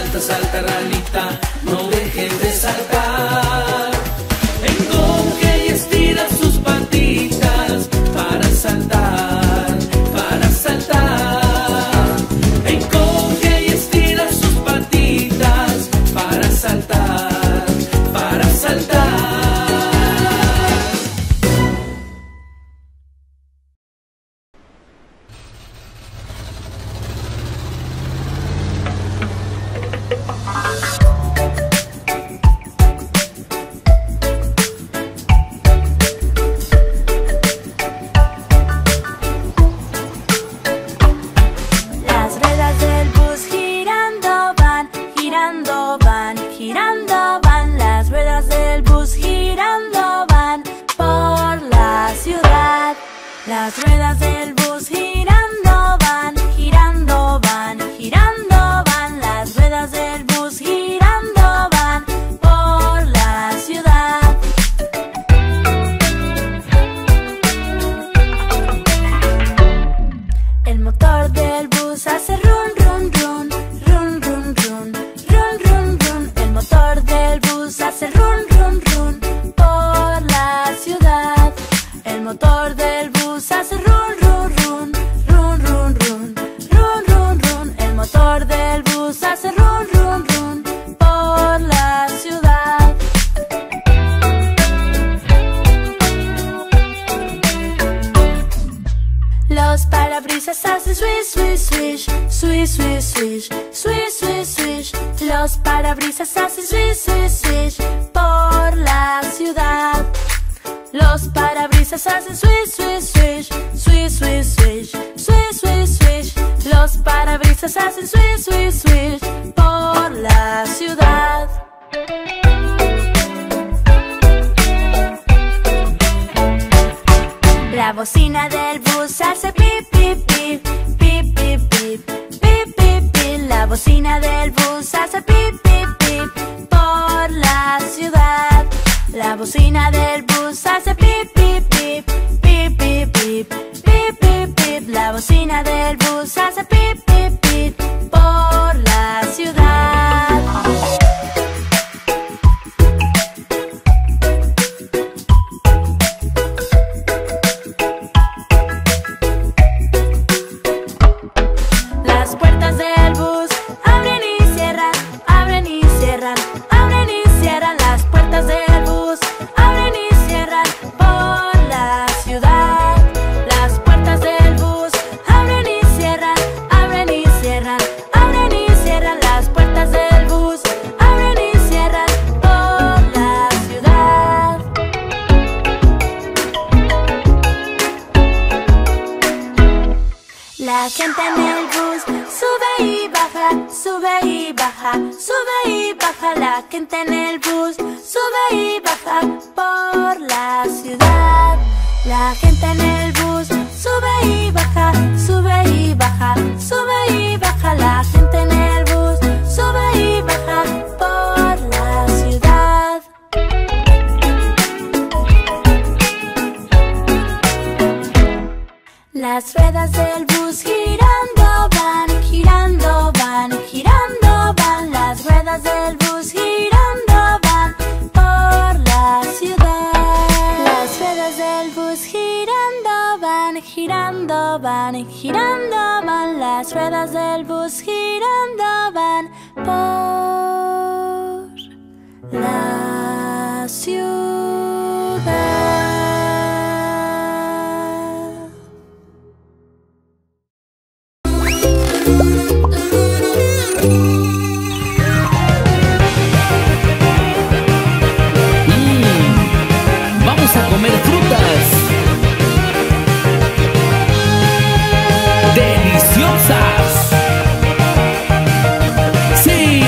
Salta, salta, ranita, no dejes de saltar. Encoge y estira sus patitas para saltar, para saltar. Encoge y estira sus patitas para saltar, para saltar. Las ruedas del bus girando van, girando van, girando van. Las ruedas del bus girando van por la ciudad. El motor del bus hace run, run, run, run, run, run, run, run, run. El motor del bus hace run, run, run por la ciudad. El motor del bus hace run, run, run, run, run, run, run, run, run. El motor del bus hace run, run, run por la ciudad. Los parabrisas hacen swish, swish, swish, swish, swish, swish, swish, swish, swish. Los parabrisas hacen swish, swish, swish por la ciudad. Los parabrisas hacen swish, swish, swish, swish, swish, swish, swish, swish, swish. Los parabrisas hacen swish, swish, swish por la ciudad. La bocina del bus hace pip, pip, pip, pip, pip, pip, pip, pip, pip. La bocina del bus hace pip, pip, pip por la ciudad. La bocina del bus hace pip, pip, pip, pip, pip, pip, pip, pip, pip. La bocina del bus hace pip, pip, pip por la ciudad. Las puertas del bus abren y cierran, abren y cierran, abren y cierran. Las puertas del bus abren y cierran por la ciudad. Las puertas del bus abren y cierran, abren y cierran, abren y cierran. Las puertas del bus abren y cierran por la ciudad. La gente en el bus sube y baja, sube y baja, sube y baja. La gente en el bus sube y baja por la ciudad. La gente en el bus sube y baja, sube y baja, sube y baja. La gente en el bus sube y baja por la ciudad. Las ruedas del bus girando van, girando van, girando van. Las ruedas del bus girando van por la ciudad. Las ruedas del bus girando van, girando van, girando van. Las ruedas del bus girando van por la ciudad. Vamos a comer frutas deliciosas. Sí.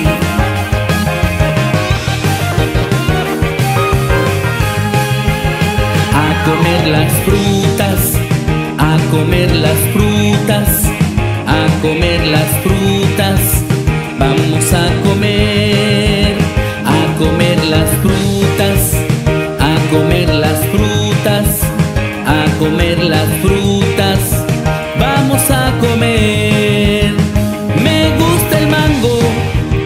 A comer las frutas, a comer las frutas, a comer las frutas. Vamos a comer, a comer las frutas, a comer las frutas, a comer las frutas. Vamos a comer. Me gusta el mango,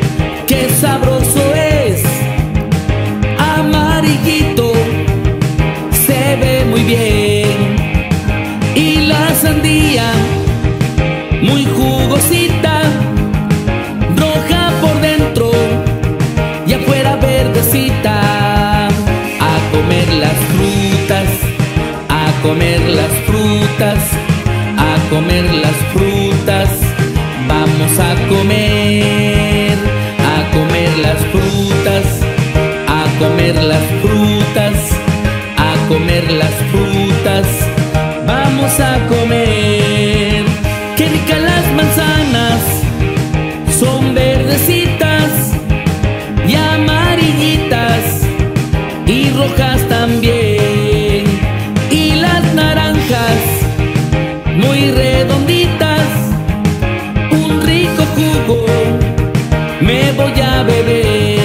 a comer las frutas, a comer las frutas. Vamos a comer, a comer las frutas, a comer las frutas, a comer las frutas. Vamos a comer. Qué ricas las manzanas, son verdecitas y amarillitas y rojas también. Y las naranjas, muy redonditas, un rico jugo me voy a beber.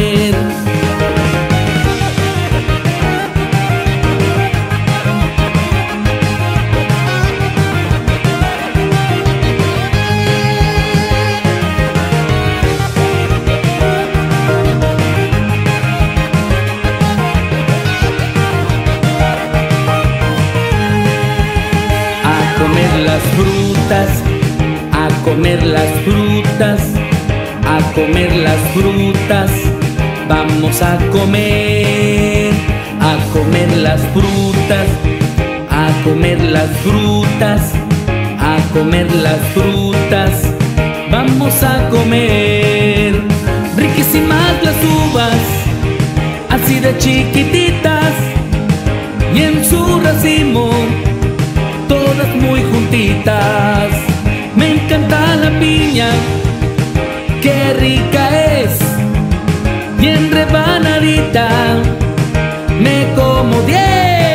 Las frutas, a comer las frutas, a comer las frutas. Vamos a comer, a comer las frutas, a comer las frutas, a comer las frutas. Vamos a comer. Riquísimas las uvas, así de chiquititas, y en su racimo todas muy juntitas. Me encanta la piña, qué rica es, y en rebanadita me como diez.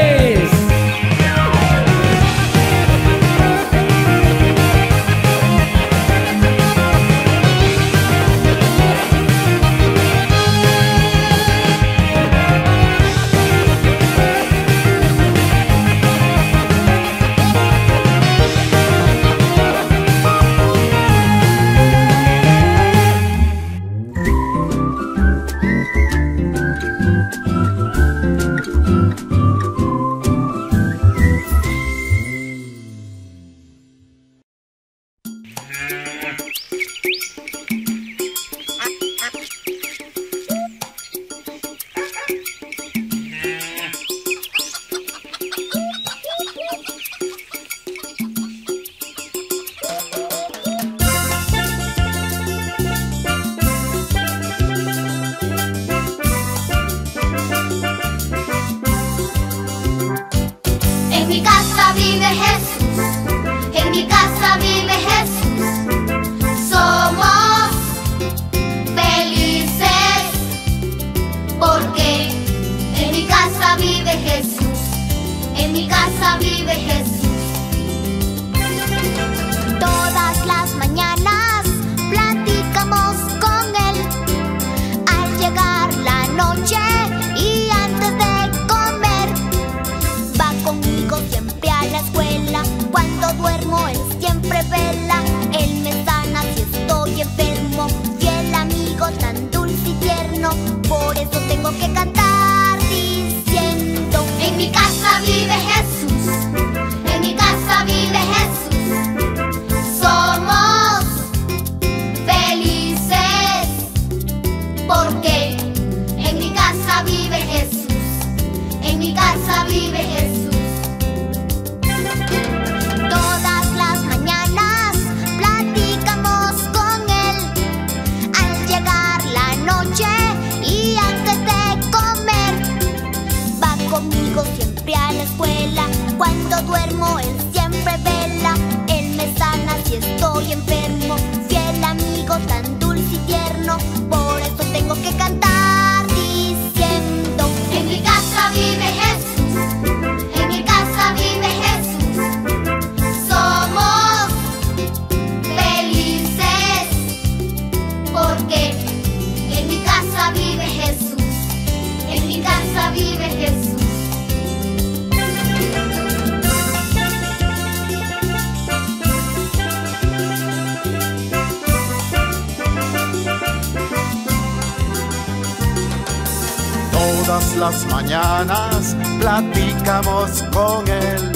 Todas las mañanas platicamos con él.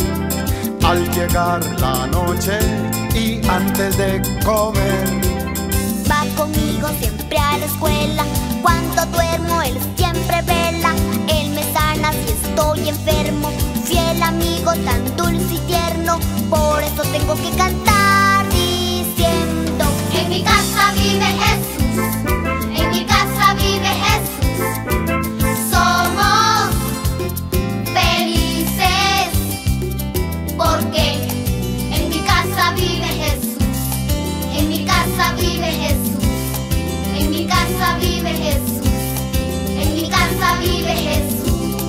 Al llegar la noche y antes de comer, va conmigo siempre a la escuela. Cuando duermo él siempre vela. Él me sana si estoy enfermo. Fiel amigo amigo tan dulce y tierno. Por eso tengo que cantar diciendo: en mi casa vive Jesús, en mi casa vive Jesús. Somos felices porque en mi casa vive Jesús, en mi casa vive Jesús, en mi casa vive Jesús, en mi casa vive Jesús.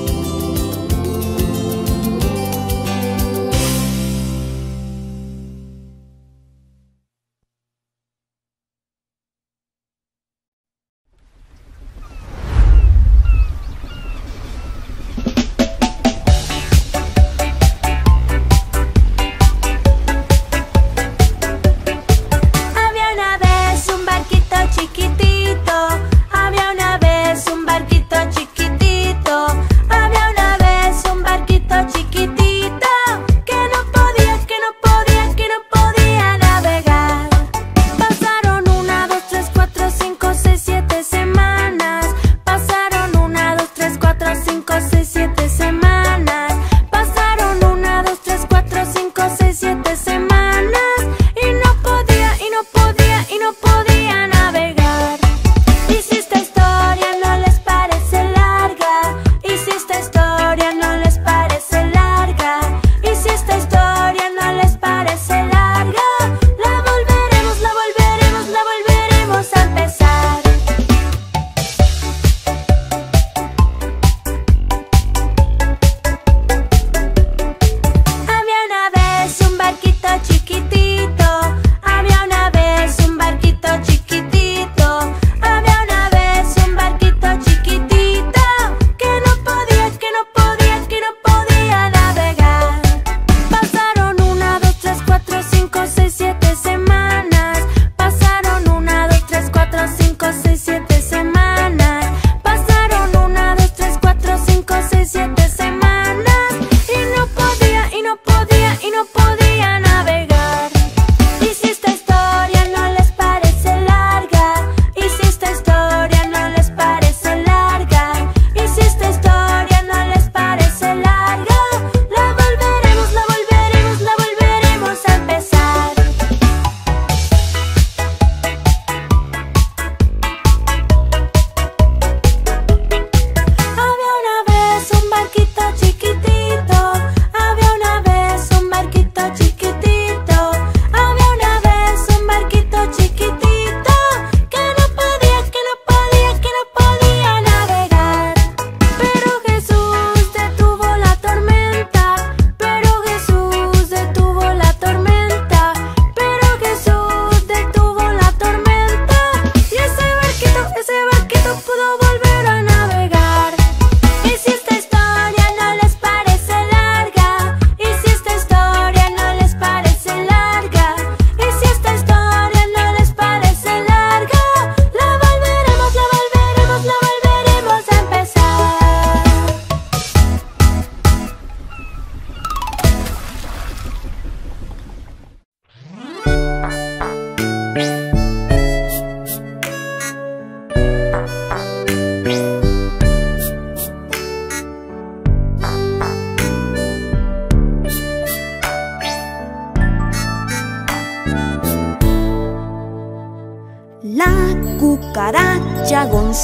cucaracha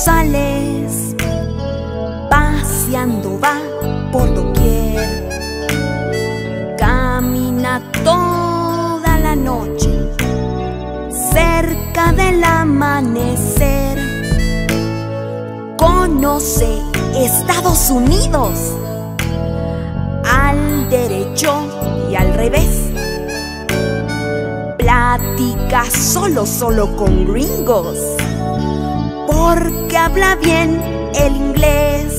González paseando va por doquier, camina toda la noche cerca del amanecer, conoce Estados Unidos al derecho y al revés, platica solo, solo con gringos, porque habla bien el inglés.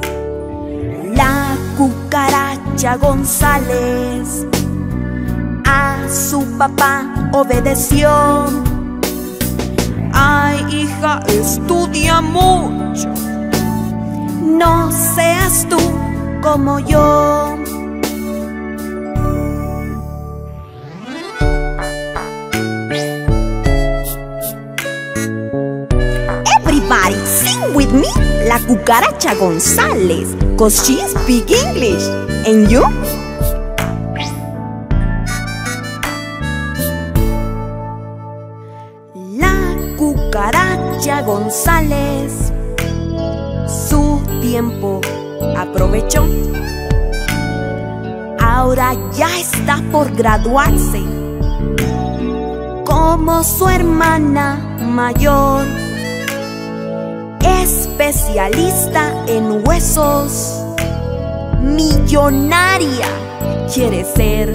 La cucaracha González a su papá obedeció. Ay, hija, estudia mucho, no seas tú como yo. Everybody sing with me, La Cucaracha González, cause she speak English. And you? González su tiempo aprovechó. Ahora ya está por graduarse como su hermana mayor, especialista en huesos, millonaria quiere ser,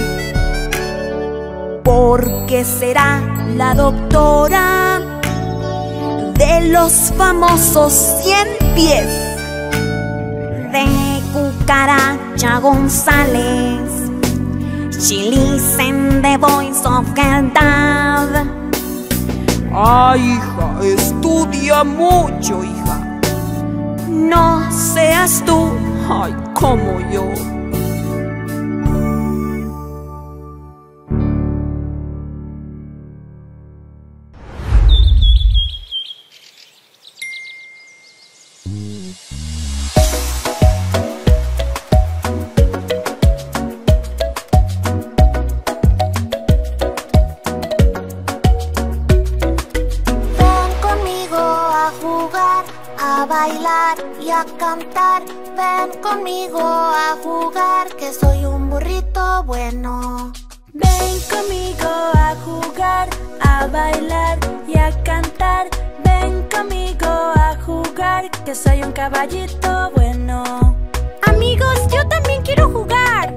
porque será la doctora de los famosos cien pies de Cucaracha González. She listen the voice of her dad. Ay, hija, estudia mucho, hija. No seas tú, ay, como yo. Cantar, ven conmigo a jugar, que soy un burrito bueno. Ven conmigo a jugar, a bailar y a cantar. Ven conmigo a jugar, que soy un caballito bueno. Amigos, yo también quiero jugar.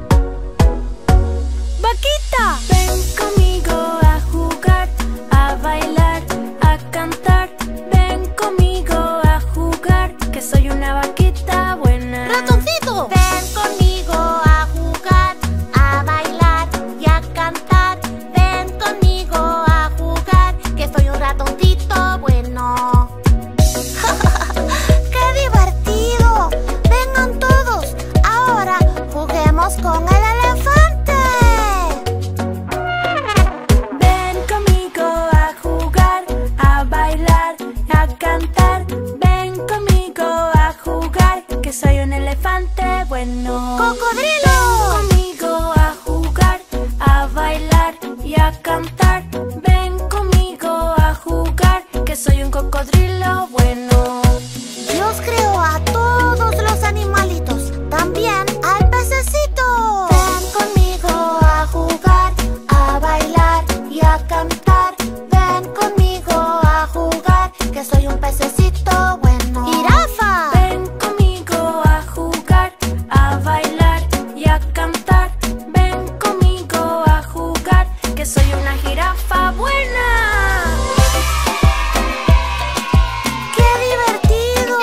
Vaquita, ven conmigo a jugar, a bailar, a cantar. Ven conmigo a jugar, que soy una vaquita buena. Ratoncito, ven conmigo a jugar, a bailar y a cantar. Ven conmigo a jugar, que soy un ratoncito bueno. ¡Qué divertido! Vengan todos, ahora juguemos con el elefante. Ven conmigo a jugar, a bailar, a cantar. Ven conmigo a jugar, que soy un elefante bueno. ¡Cocodrilo! Ven conmigo a jugar, a bailar y a cantar. Ven conmigo a jugar, que soy un cocodrilo bueno. Dios creó a todos los animalitos, también al pececito. Ven conmigo a jugar, a bailar y a cantar. Ven conmigo a jugar, que soy un pececito bueno. ¡Jirafa! Ven conmigo a jugar, a bailar y a cantar. Ven conmigo a jugar, que soy una jirafa buena. ¡Qué divertido!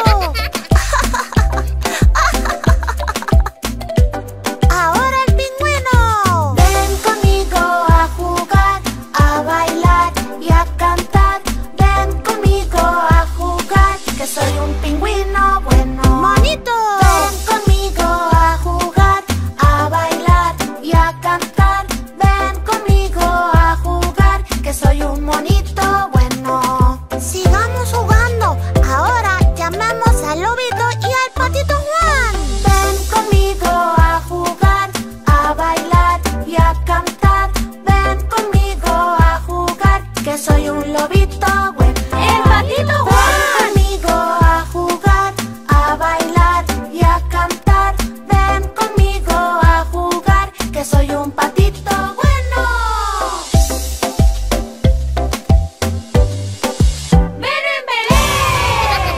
Ahora el pingüino. Ven conmigo a jugar, a bailar y a cantar. Ven conmigo a jugar, que soy un pingüino bueno. ¡Monito! Ven conmigo a jugar, a bailar y a cantar. Ven conmigo a jugar, que soy un monito bueno. Sigamos jugando. Ahora llamemos al lobito y al patito Juan. Ven conmigo a jugar, a bailar y a cantar. Ven conmigo a jugar, que soy un lobito bueno. ¡El patito Juan! Ven conmigo a jugar, a bailar y a cantar. Ven conmigo a jugar, que soy un patito bueno. ¡Ven en Belén!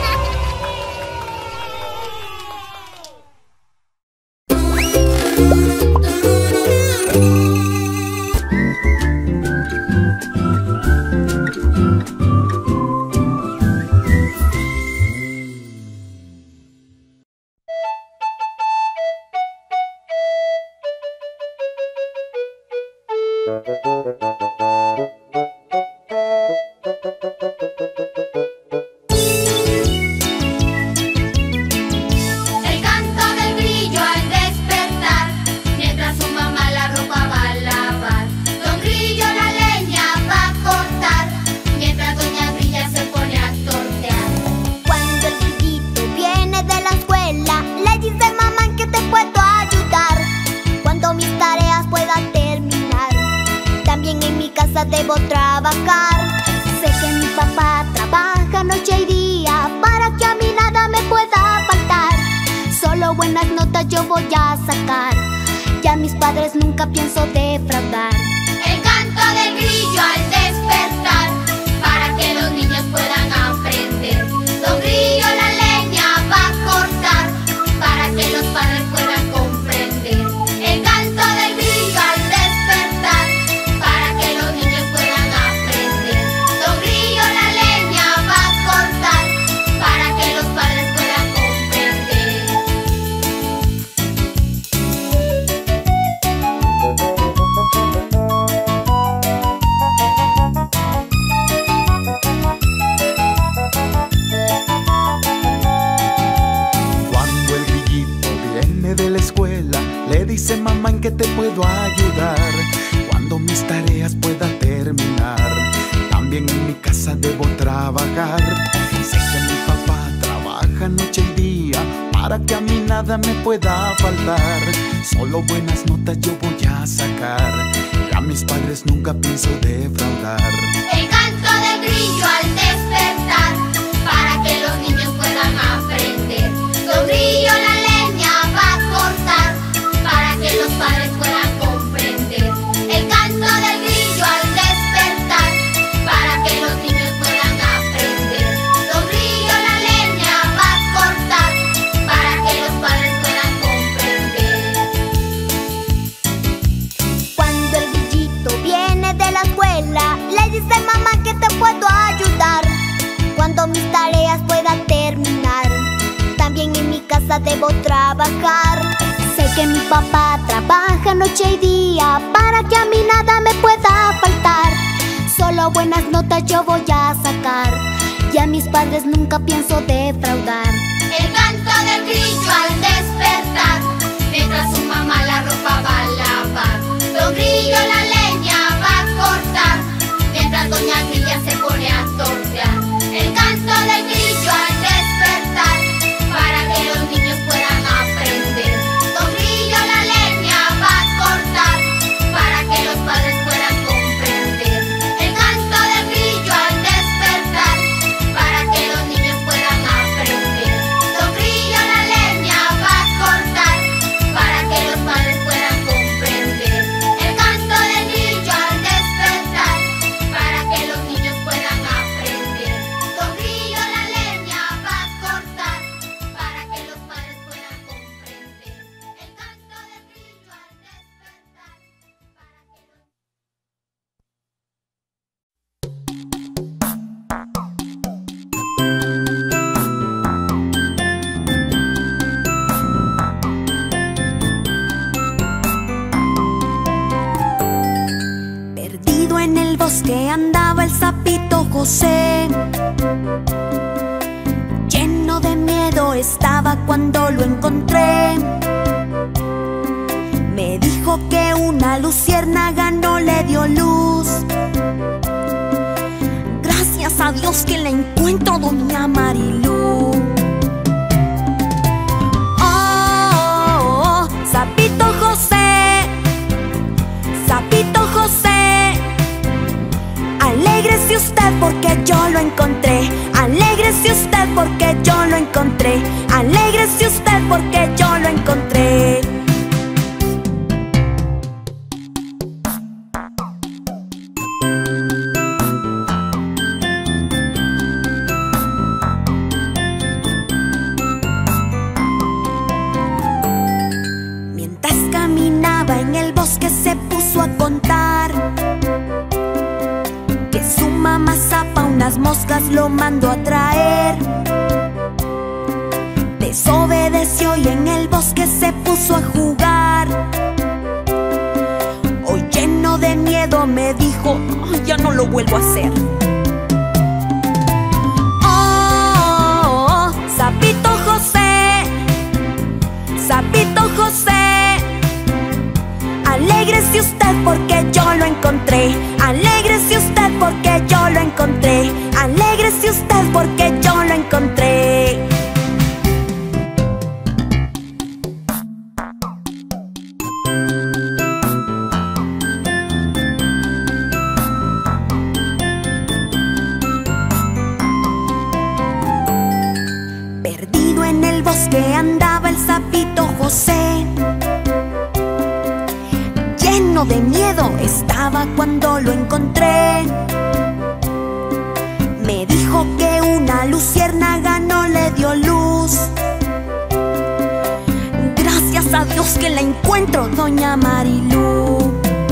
El canto del grillo al despertar, mientras su mamá la ropa va a lavar. Don Grillo la leña va a cortar, mientras doña Grilla se pone a tortear. Cuando el grillito viene de la escuela, le dice mamá en que te puedo ayudar. Cuando mis tareas pueda terminar, también en mi casa debo trabajar. Sé que mi papá trabaja noche y día buenas notas yo voy a sacar. Y a mis padres nunca pienso defraudar. El canto del grillo al despertar, para que los niños puedan aprender. Don Grillo la leña va a cortar, para que los padres puedan comprender. El canto del grillo al despertar, para que los niños puedan aprender. Don Grillo la leña va a cortar, para que los padres puedan comprender. Cuando el grillito viene de la escuela, le dice mamá en qué te puedo ayudar. Cuando mis tareas pueda terminar, también en mi casa debo trabajar. Sé que mi papá trabaja noche y día, para que a mí nada me pueda faltar. Solo buenas notas yo voy a sacar, y a mis padres nunca pienso defraudar. El canto del grillo al despertar, para que los niños puedan aprender. Don Grillo la leña va a cortar, para que los padres puedan comprender. El canto del grillo al despertar, para que los niños puedan aprender. Don Grillo la leña va a cortar, para que los padres puedan comprender. Cuando el grillito viene de la escuela, le dice mamá que te puedo ayudar. Cuando mis tareas puedan terminar, también en mi casa debo trabajar. Sé que mi papá trabaja noche y día, para que a mí nada me pueda faltar. Solo buenas notas yo voy a sacar, y a mis padres nunca pienso defraudar. El canto del grillo al despertar, mientras su mamá la ropa va a lavar. Don Grillo la leña va a cortar, mientras doña Grilla se pone a tortear. El canto del grillo al despertar, para que los niños puedan aprender. Don Grillo la leña va a cortar, para que los padres puedan comprender. El canto del grillo al despertar, para que los niños puedan aprender. Don Grillo la leña va a cortar, para que los padres puedan comprender. El canto del grillo al despertar, para que los niños puedan aprender. Don Grillo la leña va a cortar, para que los padres puedan comprender. El canto del grillo al despertar, para que los Perdido en el bosque andaba el sapito José. Lleno de miedo estaba cuando lo encontré. Me dijo que una luciérnaga no le dio luz. Gracias a Dios que la encuentro, doña Marilú. Oh, oh, oh, sapito José, sapito José, alégrese usted porque yo lo encontré. Alégrese usted porque yo lo encontré. Alégrese usted porque yo lo encontré. Mientras caminaba en el bosque se puso a contar que su mamá zapa unas moscas, lo mandó a traer. Desobedeció y en el bosque se puso a jugar. Hoy lleno de miedo me dijo, "Ay, ya no lo vuelvo a hacer". Oh, oh, oh, sapito José, sapito José, alégrese usted porque yo lo encontré. Alégrese usted porque yo lo encontré. Alégrese usted porque yo lo encontré. Perdido en el bosque andaba el sapito José. Lleno de miedo estaba cuando lo encontré. Me dijo que una luciérnaga no le dio luz. Gracias a Dios que la encuentro, doña Marilú.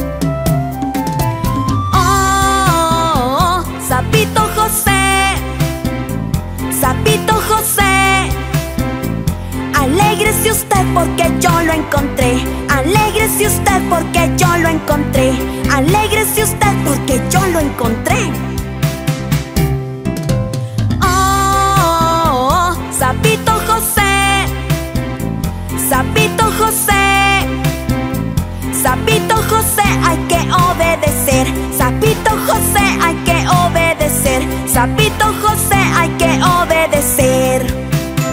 Oh, Sapito José, Sapito José, alégrese usted porque yo lo encontré. Alégrese usted porque yo lo encontré. Alégrese usted porque yo lo encontré. Oh, Sapito José, Sapito José, Sapito José, hay que obedecer. Sapito José, hay que obedecer. Sapito José, hay que obedecer.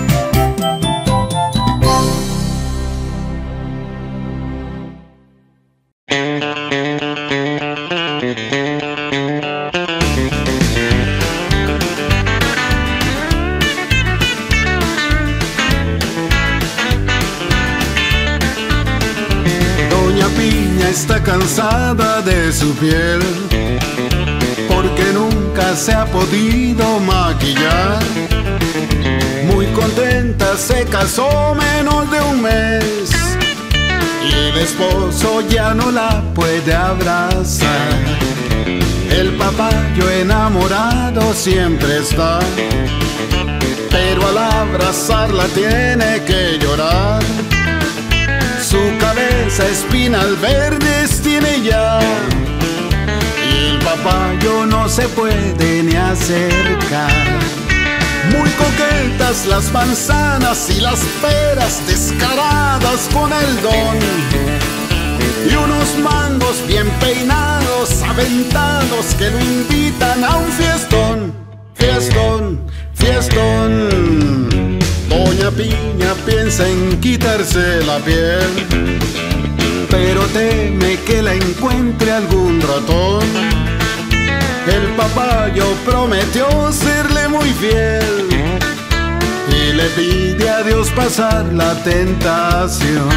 Está cansada de su piel porque nunca se ha podido maquillar. Muy contenta se casó menos de un mes y el esposo ya no la puede abrazar. El papallo enamorado siempre está, pero al abrazarla tiene que llorar. Su cabeza espinas verdes tiene ya y el papallo no se puede ni acercar. Muy coquetas las manzanas y las peras descaradas con el don, y unos mangos bien peinados, aventados, que lo invitan a un fiestón, fiestón, fiestón. Doña Piña piensa en quitarse la piel, pero teme que la encuentre algún ratón. El papallo prometió serle muy fiel y le pide a Dios pasar la tentación.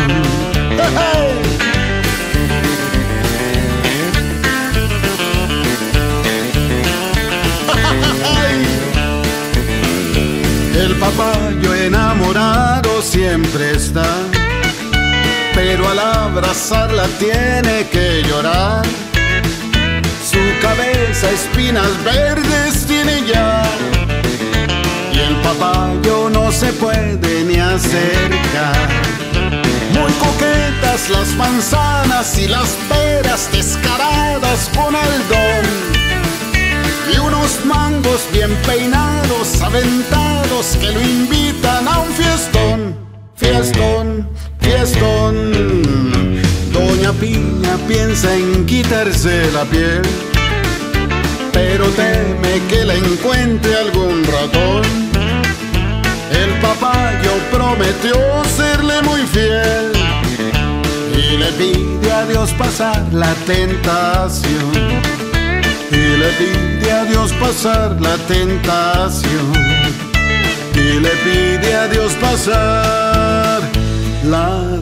El papallo enamorado siempre está, pero al abrazarla tiene que llorar. Su cabeza espinas verdes tiene ya y el papallo no se puede ni acercar. Muy coquetas las manzanas y las peras descaradas con el don, y unos mangos bien peinados, aventados, que lo invitan a un fiestón, fiestón, fiestón. Doña Piña piensa en quitarse la piel, pero teme que la encuentre algún ratón. El papallo prometió serle muy fiel y le pide a Dios pasar la tentación. Y le pide a Dios pasar la tentación. Y le pide a Dios pasar la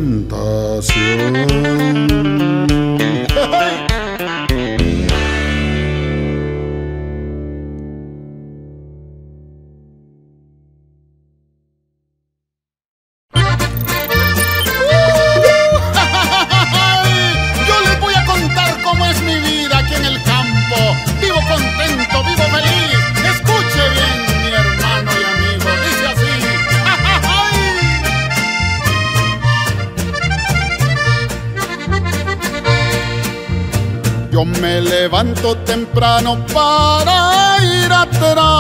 tentación. Yo me levanto temprano para ir a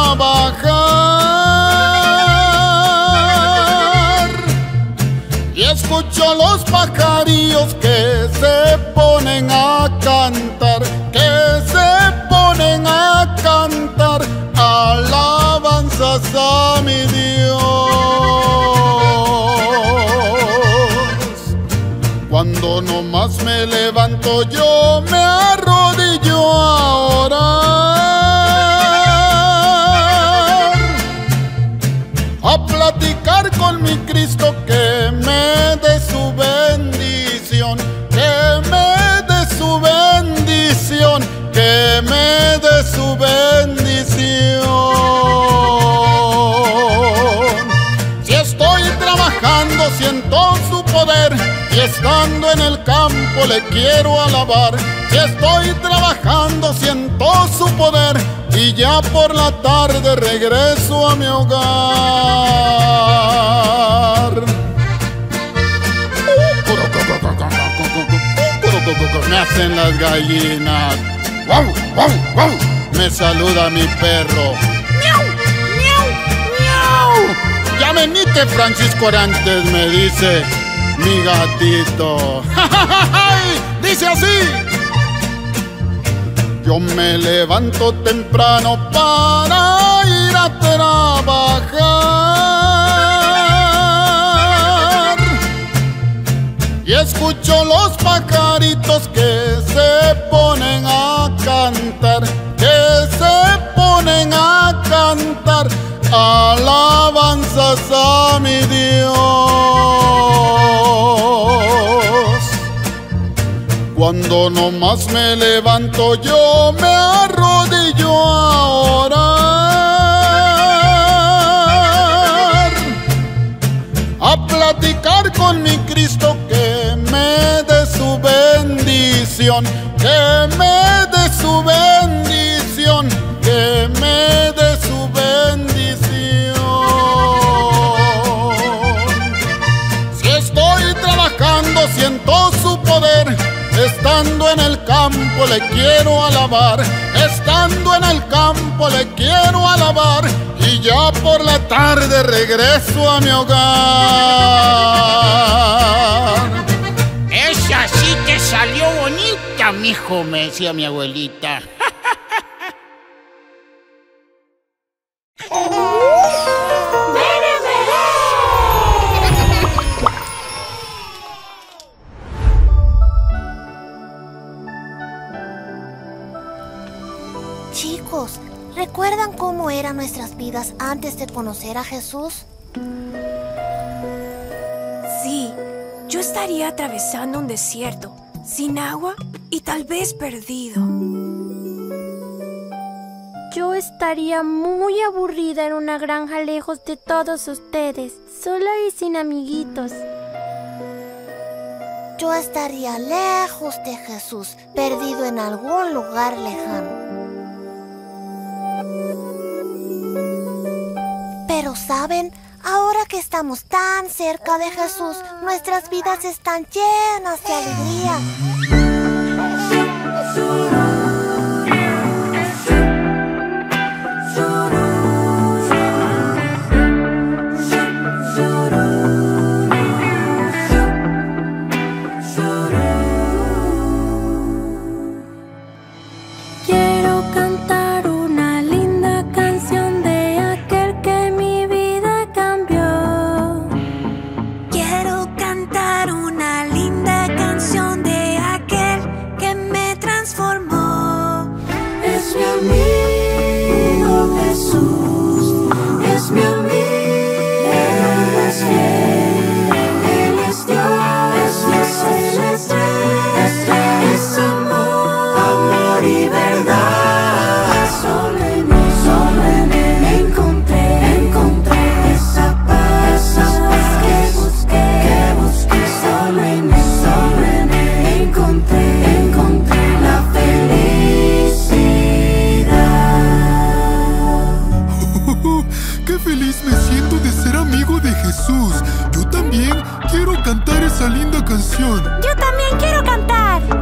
trabajar y escucho los pajarillos que se ponen a cantar, que se ponen a cantar alabanzas a mi Dios. Cuando nomás me levanto yo me arrodillo a orar, a platicar con con mi Cristo, que me dé su bendición, que me dé su bendición, que me dé su bendición. Si estoy trabajando siento su poder, y estando en el campo le quiero alabar. Si estoy trabajando siento su poder, y ya por la tarde regreso a mi hogar. Me hacen las gallinas. Me saluda mi perro. Ya venite, Francisco Orantes, me dice mi gatito. Dice así: yo me levanto temprano para ir a trabajar, y escucho los pajaritos que se ponen a cantar, que se ponen a cantar alabanzas a mi Dios. Cuando nomás me levanto yo me arrodillo a orar, a platicar con mi Cristo, que me dé su bendición, que me dé su bendición, que me dé su bendición. Si estoy trabajando siento su poder, estando en el campo le quiero alabar, estando en el campo le quiero alabar, y ya por la tarde regreso a mi hogar. Esa sí te salió bonita, mijo, me decía mi abuelita. Chicos, ¿recuerdan cómo eran nuestras vidas antes de conocer a Jesús? Sí, yo estaría atravesando un desierto, sin agua y tal vez perdido. Yo estaría muy aburrida en una granja lejos de todos ustedes, sola y sin amiguitos. Yo estaría lejos de Jesús, perdido en algún lugar lejano. Pero ¿saben? Ahora que estamos tan cerca de Jesús, nuestras vidas están llenas de alegría. Quiero cantar una linda canción de aquel que mi vida cambió. Quiero cantar una linda canción de aquel que me transformó. Es mi amigo Jesús, es mi amigo, Él es fiel, Él es Dios, Él es estrella, es amor, amor y verdad. Solo en Él, solo en Él encontré, encontré esa paz, esa paz que busqué, que busqué. Solo en Él, solo en Él encontré, encontré la felicidad. ¡Qué feliz me siento de ser amigo de Jesús! Yo también quiero cantar esa linda canción. Yo también quiero cantar.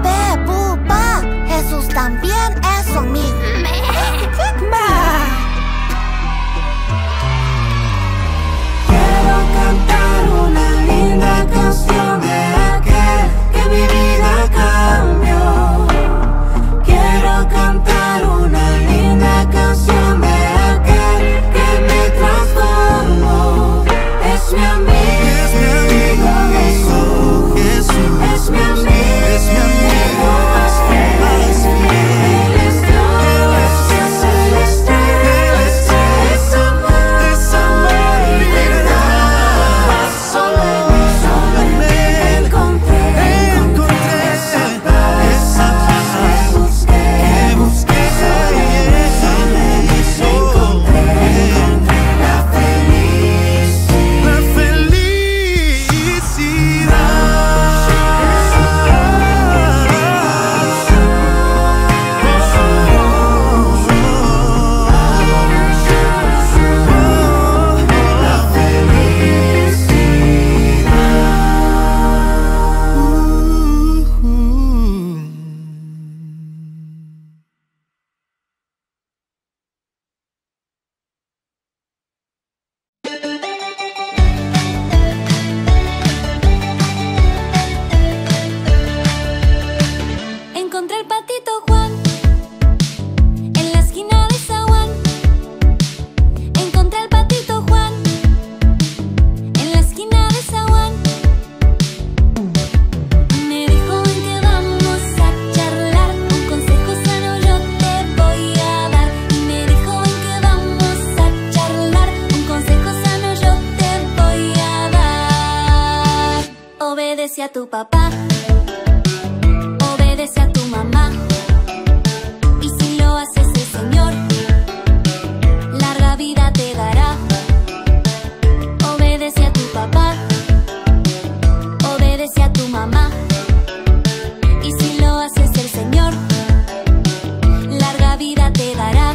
papá, obedece a tu mamá. Y si lo haces el Señor, larga vida te dará. Obedece a tu papá, obedece a tu mamá. Y si lo haces el Señor, larga vida te dará.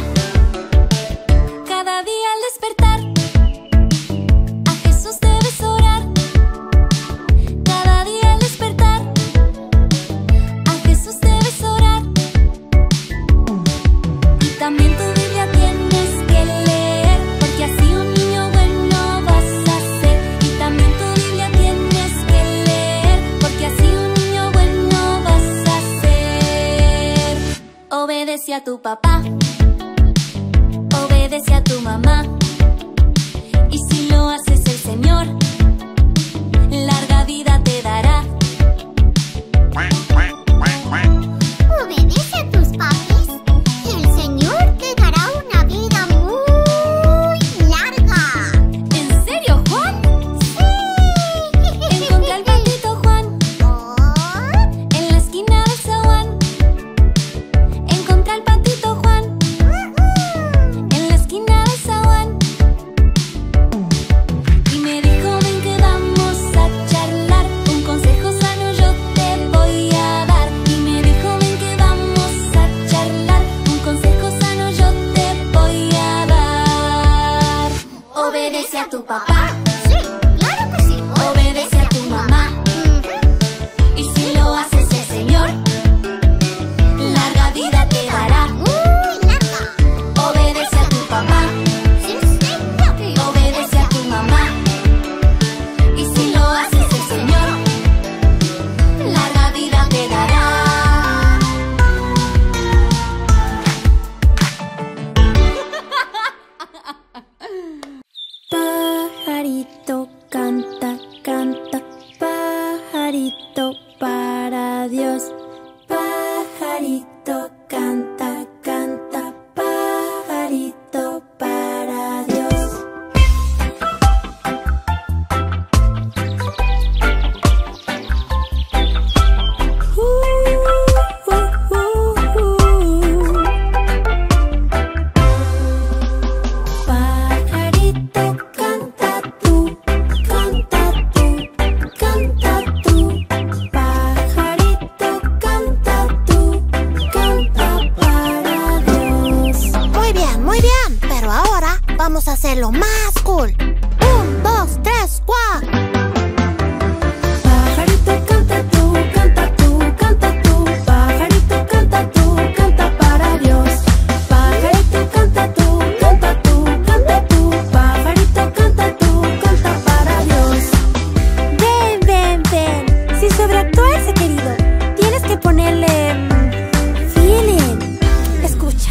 Cada día al despertar, a Jesús debes orar. Cada día al despertar, a Jesús debes orar. Y también tu Biblia tienes que leer, porque así un niño bueno vas a ser. Y también tu Biblia tienes que leer, porque así un niño bueno vas a ser. Obedece a tu papá, obedece a tu mamá. Y si lo haces el Señor, larga vida te dará. Obedece a tus papis y el Señor te dará una vida muy larga. ¿En serio, Juan? ¡Sí! Encontré al patito Juan ¿Oh? en la esquina del zaguán. Encontré al patito Juan en la esquina del zaguán. Y me dijo, ven que vamos a charlar, un consejo sano yo te voy a dar. Y me dijo, ven que vamos a charlar, un consejo sano yo te voy a dar. Obedece a tu papá, Sí, claro que sí. obedece a tu mamá. Y si lo haces el Señor, larga vida te dará. Muy larga. Obedece a tu papá, Sí, señor. obedece a tu mamá. Y si lo haces el Señor, larga vida te dará. Pajarito canta, canta, pajarito para Dios. Pajarito canta, canta, pajarito para Dios. Uh, uh, uh, uh. Pajarito canta tú, canta tú, canta tú. Pajarito canta tú, canta para Dios. Muy bien, muy bien. Pero ahora vamos a hacerlo más cool. Un, dos, tres, cuatro. Pajarito canta tú, canta tú, canta tú. Pajarito canta tú, canta para Dios. Pajarito canta tú, canta tú, canta tú. Pajarito canta tú, canta para Dios. Ven, ven, ven. Si sobreactúa ese querido, tienes que ponerle mm, feeling. Escucha.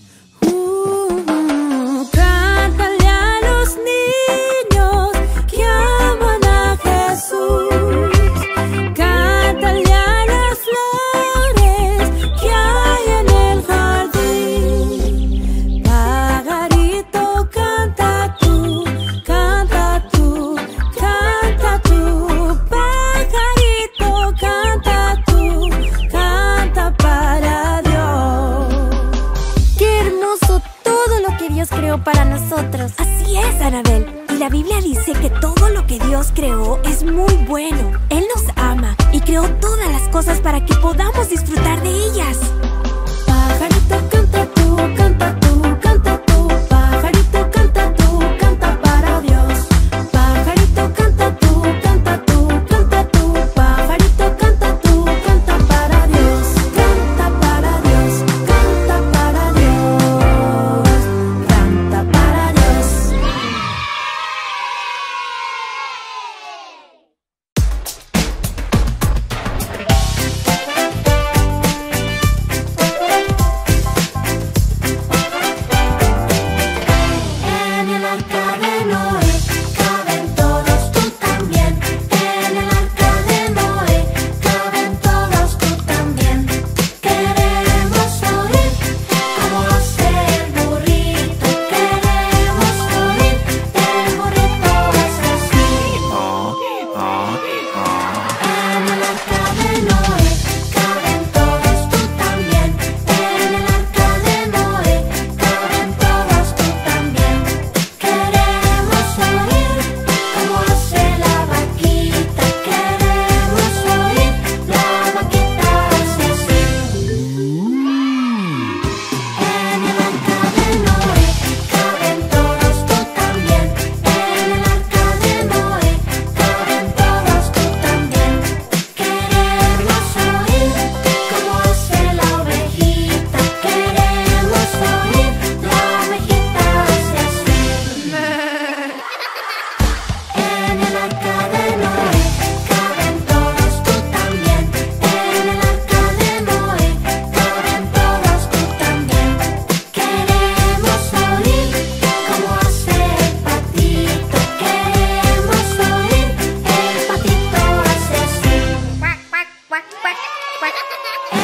Uh, cántale a los niños que aman a Jesús. Cántale a las flores que hay en el jardín. Pajarito canta tú, canta tú, canta tú. Pajarito canta tú, canta para Dios. Qué hermoso todo lo que Dios creó para nosotros. Así es, Anabel. Y la Biblia dice que todo lo que Dios creó es muy bueno. Él nos ama y creó todas las cosas para que podamos disfrutar de ellas. Pajarito canta tú, canta tú, canta tú. Pajarito canta tú, canta para Dios. Pajarito canta tú, canta tú, canta tú. Pajarito canta tú, canta para Dios. Canta para Dios, canta para Dios. Canta para Dios.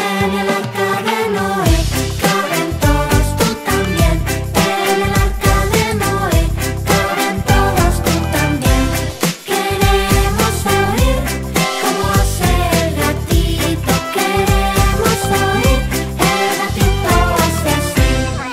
En el arca de Noé caben todos, tú también. En el arca de Noé caben todos, tú también. Queremos oír cómo hace el gatito. Queremos oír, el gatito hace así.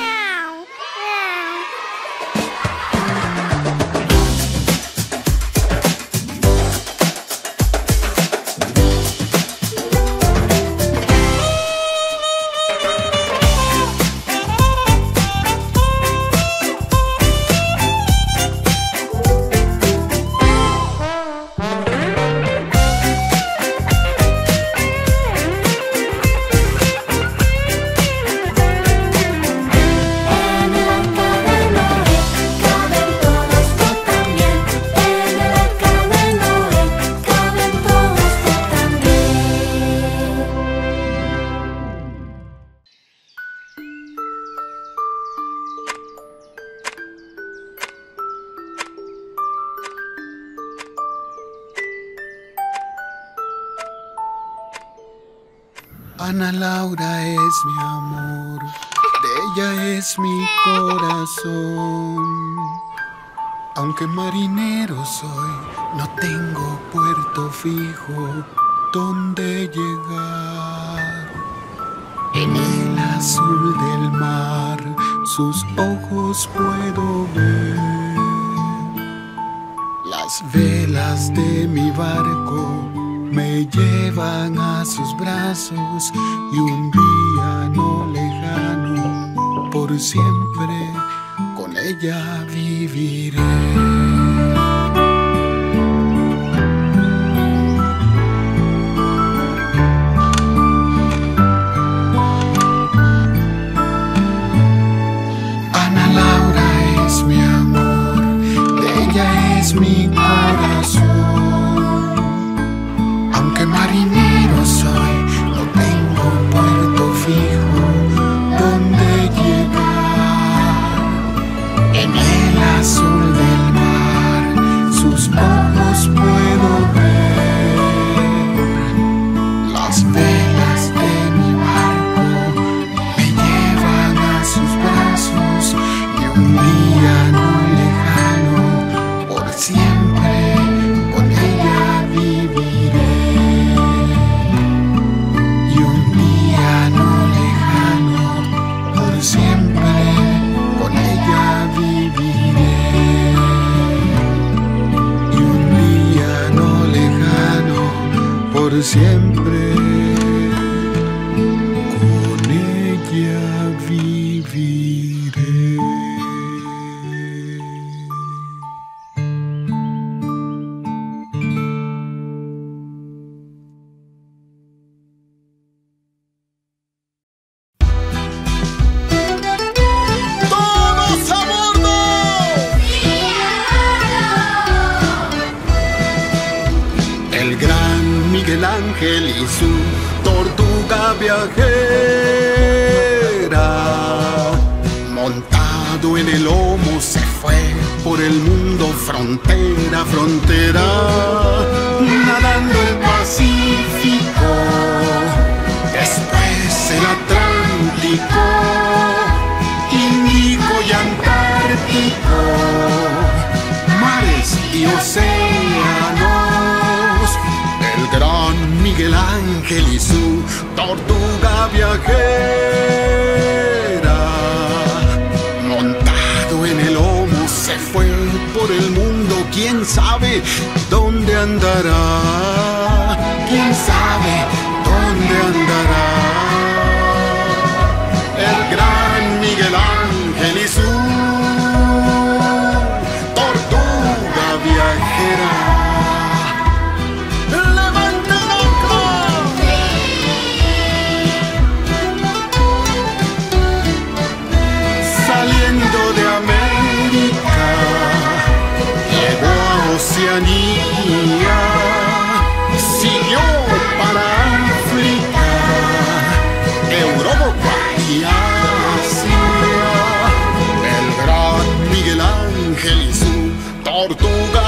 En el arca de Noé caben todos, tú también. En el arca de Noé caben todos, tú también. Ana Laura es mi amor, de ella es mi corazón. Aunque marinero soy, no tengo puerto fijo donde llegar. En el azul del mar, sus ojos puedo ver. Las velas de mi barco me llevan a sus brazos y un día no lejano, por siempre con ella viviré. Ana Laura es mi amor, de ella es mi corazón. Aunque marinero soy, no tengo puerto fijo donde llegar. En el azul del mar, sus ojos puedo ver. Las velas de mi barco me llevan a sus brazos y un día no lejano, por siempre con ella viviré. Y un día no lejano, por siempre con ella viviré. Y un día no lejano, por siempre con ella viviré. ¡Todos a bordo! El gran Miguel Ángel y su tortuga viajera, montado en el lomo, se fue por el mundo, frontera a frontera, nadando el Pacífico, después el Atlántico, Índico y Antártico, mares y océanos. El gran Miguel Ángel y su tortuga viajera, montado en el lomo, se fue por el mundo. ¿Quién sabe dónde andará? ¿Quién sabe dónde andará? El gran Miguel Ángel y su tortuga viajera. Saliendo de América, llegó a Oceanía, siguió para África, Europa y Asia. El gran Miguel Ángel y su tortuga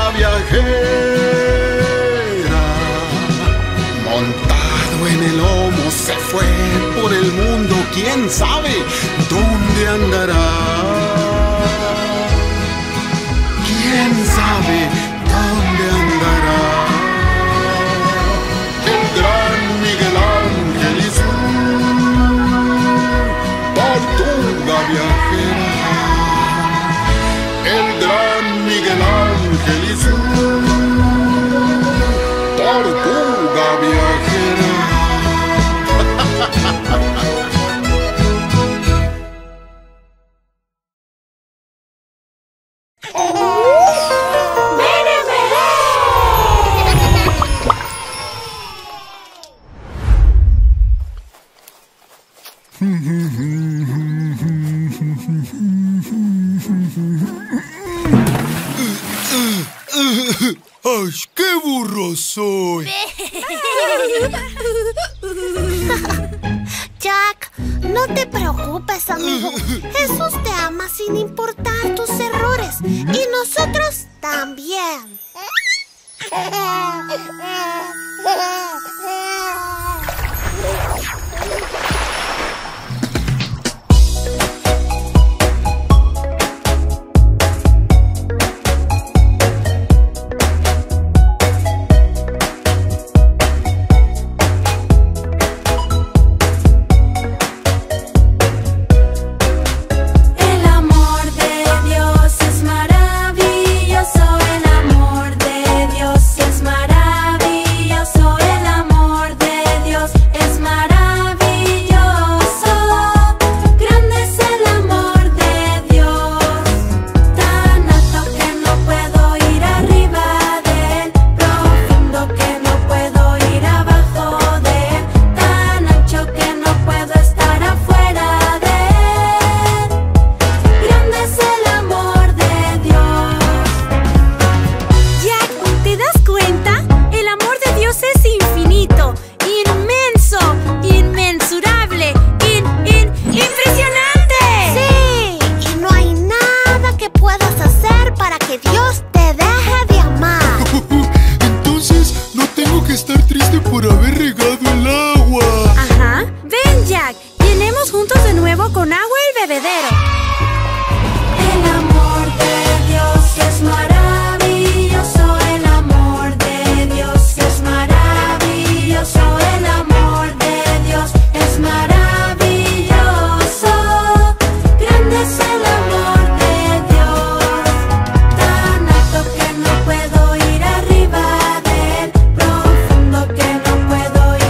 viajera, montado en el lomo, se fue quién sabe dónde andará. ¿Quién sabe dónde andará? El gran Miguel Ángel y su tortuga viajera. El gran Miguel Ángel y su tortuga viajera. ¡Ay, qué burro soy! Jack, no te preocupes, amigo. Jesús te ama sin importar tus errores. Y nosotros también.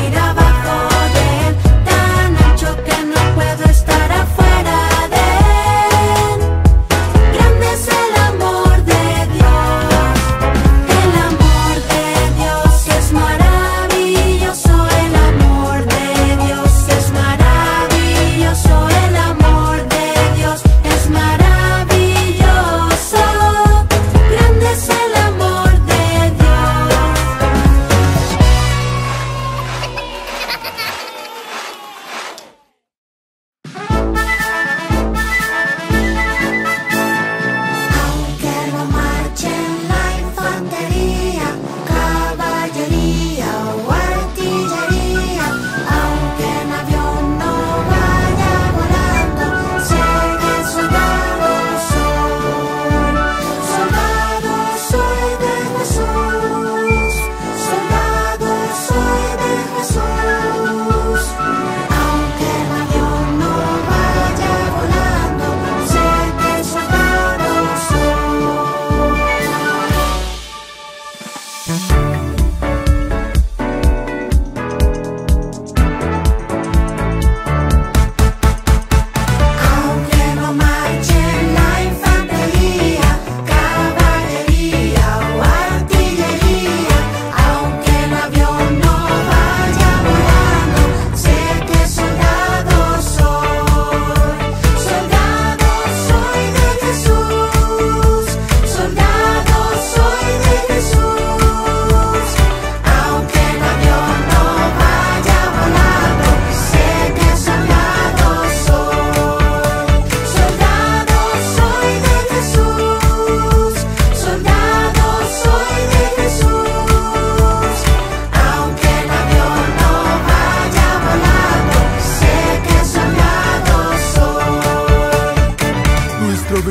Estar afuera de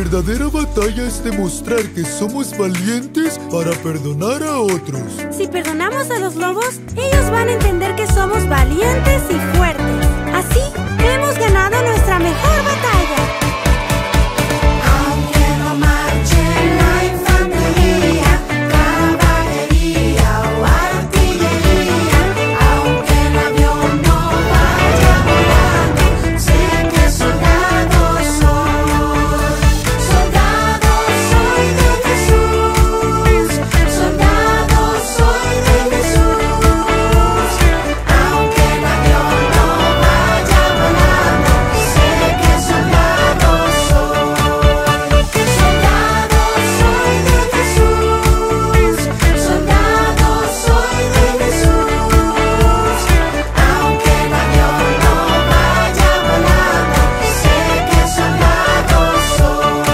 verdadera batalla es demostrar que somos valientes para perdonar a otros. Si perdonamos a los lobos, ellos van a entender que somos valientes y fuertes. Así, hemos ganado nuestra mejor batalla. Aunque no marche la infantería, caballería o artillería, aunque el avión no vaya volando, sé que soldado soy. Soldado soy de Jesús, soldado soy de Jesús. Aunque el avión no vaya volando, sé que soldado soy. Soldado soy de Jesús, soldado soy de Jesús. Aunque el avión no vaya volando, sé que soldado soy.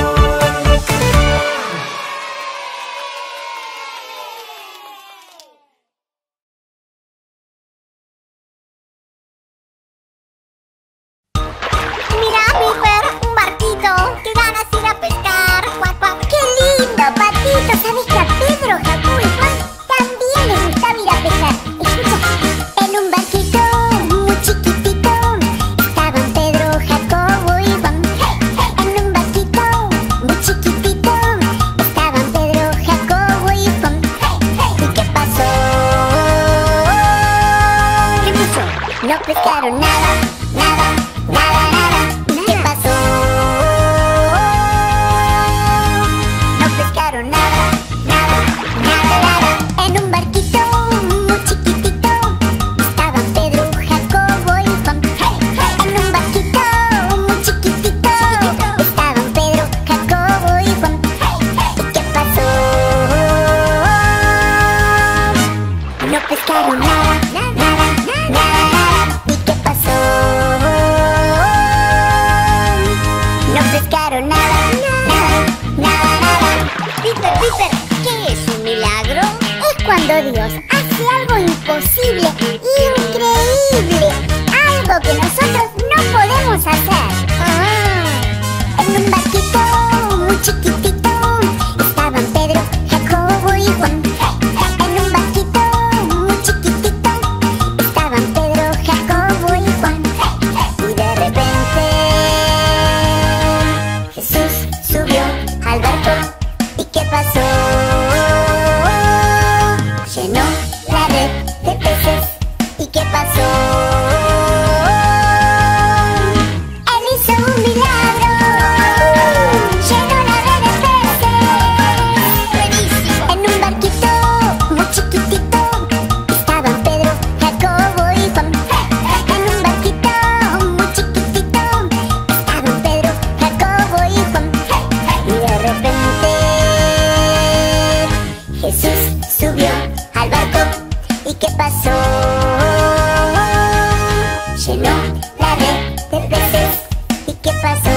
Mira, Piper, un barquito. Qué ganas ir a pescar. Cuac, cuac. ¡Qué lindo, Patito! ¿Sabes que a Pedro, Jacobo y Juan también les gustaba ir a pescar? Escucha. En un barquito muy chiquitito estaban Pedro, Jacobo y Juan. En un barquito muy chiquitito estaban Pedro, Jacobo y Juan. ¿Y qué pasó? ¿Qué pasó? No pescaron nada, nada, nada, nada. ¿Qué pasó? No pescaron nada, nada, nada, nada. En un barquito muy chiquitito estaban Pedro, Jacobo y Juan. En un barquito muy chiquitito estaban Pedro, Jacobo y Juan. ¿Y qué pasó? No pescaron nada, nada, nada, nada. ¿Y qué pasó? No pescaron nada, nada, nada, nada. Piper, Piper, ¿qué es un milagro? Es cuando Dios hace algo imposible, increíble, algo que nosotros no podemos hacer. Ah. En un barquito muy chiquitito estaban Pedro, Jacobo y Juan. En un barquito muy chiquitito estaban Pedro, Jacobo y Juan. Y de repente Jesús subió al barco. ¿Y qué pasó? Llenó la red de peces. ¿Y qué pasó? Él hizo un milagro. Llenó la red de peces. Buenísimo. En un barquito muy chiquitito estaban Pedro, Jacobo y Juan. En un barquito muy chiquitito estaban Pedro, Jacobo y Juan. Y de repente Jesús subió al barco. ¿Y qué pasó? Llenó la red de peces. ¿Y qué pasó?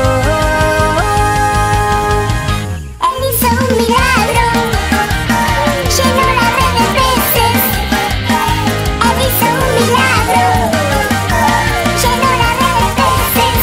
Él hizo un milagro. Llenó la red de peces. Él hizo un milagro. Llenó la red de peces.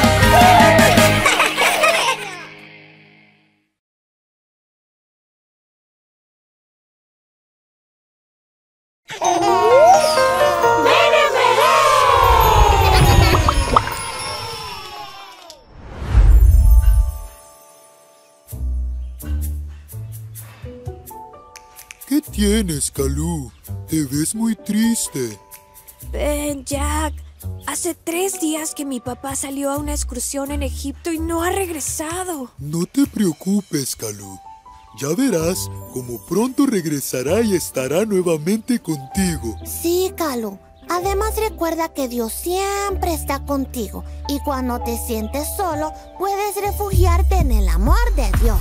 ¿Qué tienes, Calú? Te ves muy triste. Ven, Jack. Hace tres días que mi papá salió a una excursión en Egipto y no ha regresado. No te preocupes, Calú. Ya verás cómo pronto regresará y estará nuevamente contigo. Sí, Calú. Además recuerda que Dios siempre está contigo y cuando te sientes solo puedes refugiarte en el amor de Dios.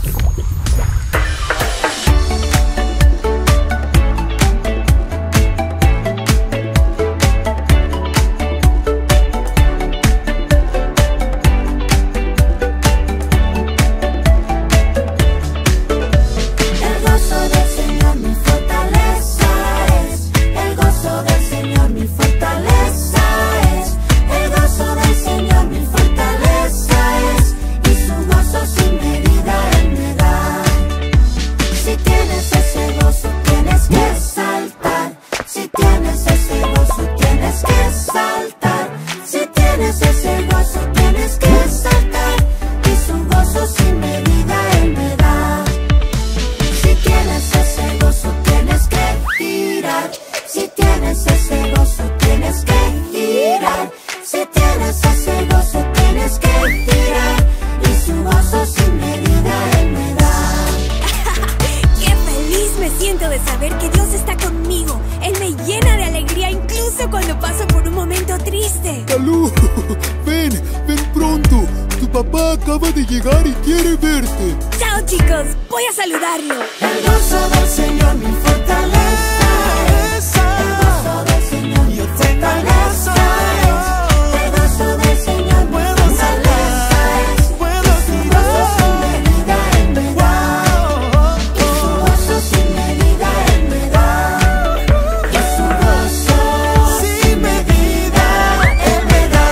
Sin Uh, ven, ven pronto. Tu papá acaba de llegar y quiere verte. Chao, chicos. Voy a saludarlo. El gozo del Señor mi fortaleza. El gozo del Señor yo tengo el gozo. El gozo del Señor puedo salir. Puedo girar. Sin medida Él me da. Y su gozo sin medida Él me da. Y su gozo sin medida Él me da.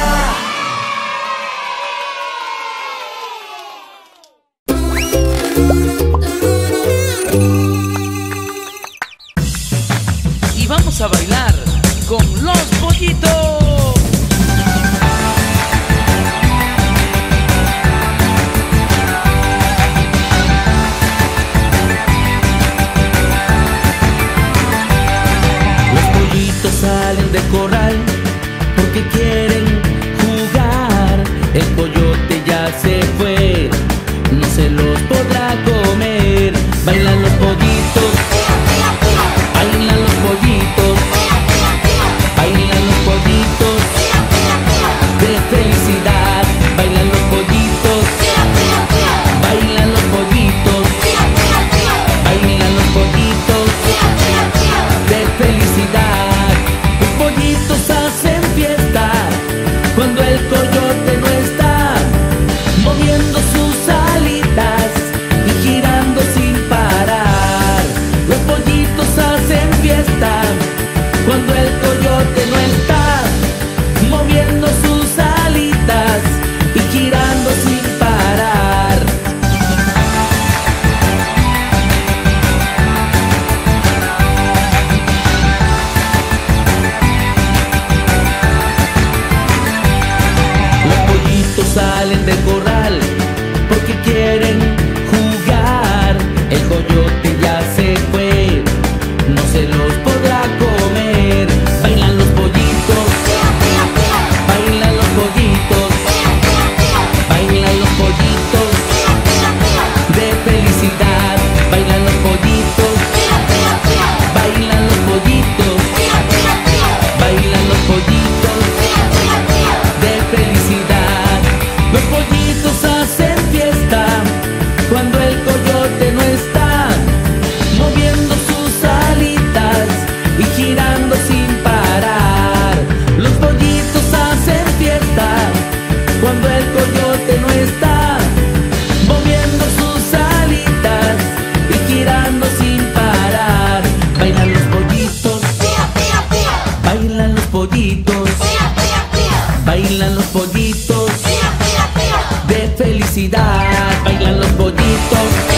Y vamos a bailar con los pollitos. Los pollitos salen del corral porque quieren jugar. El coyote ya se fue, no se los podrá comer. Bailan los pollitos, bailan los pollitos, bailan los pollitos de felicidad. Bailan los pollitos, bailan los pollitos, bailan los pollitos de felicidad. Los pollitos hacen fiesta cuando el coyote no está, moviendo sus alitas y girando sin parar. Los pollitos hacen fiesta cuando el coyote no está, moviendo sus alitas y girando sin parar. Los pollitos salen del corral porque quieren jugar. El coyote ya se fue, no se los podrá comer. Bailan los pollitos, bailan los pollitos, bailan los pollitos de felicidad. Bailan los pollitos, bailan los pollitos, bailan los pollitos de felicidad. Los pollitos hacen fiesta cuando el coyote no está, moviendo sus alitas y girando sin parar. Los pollitos hacen fiesta cuando el coyote no está, moviendo sus alitas y girando sin parar. Bailan los pollitos, bailan los pollitos, bailan los pollitos de felicidad. Bailan los pollitos,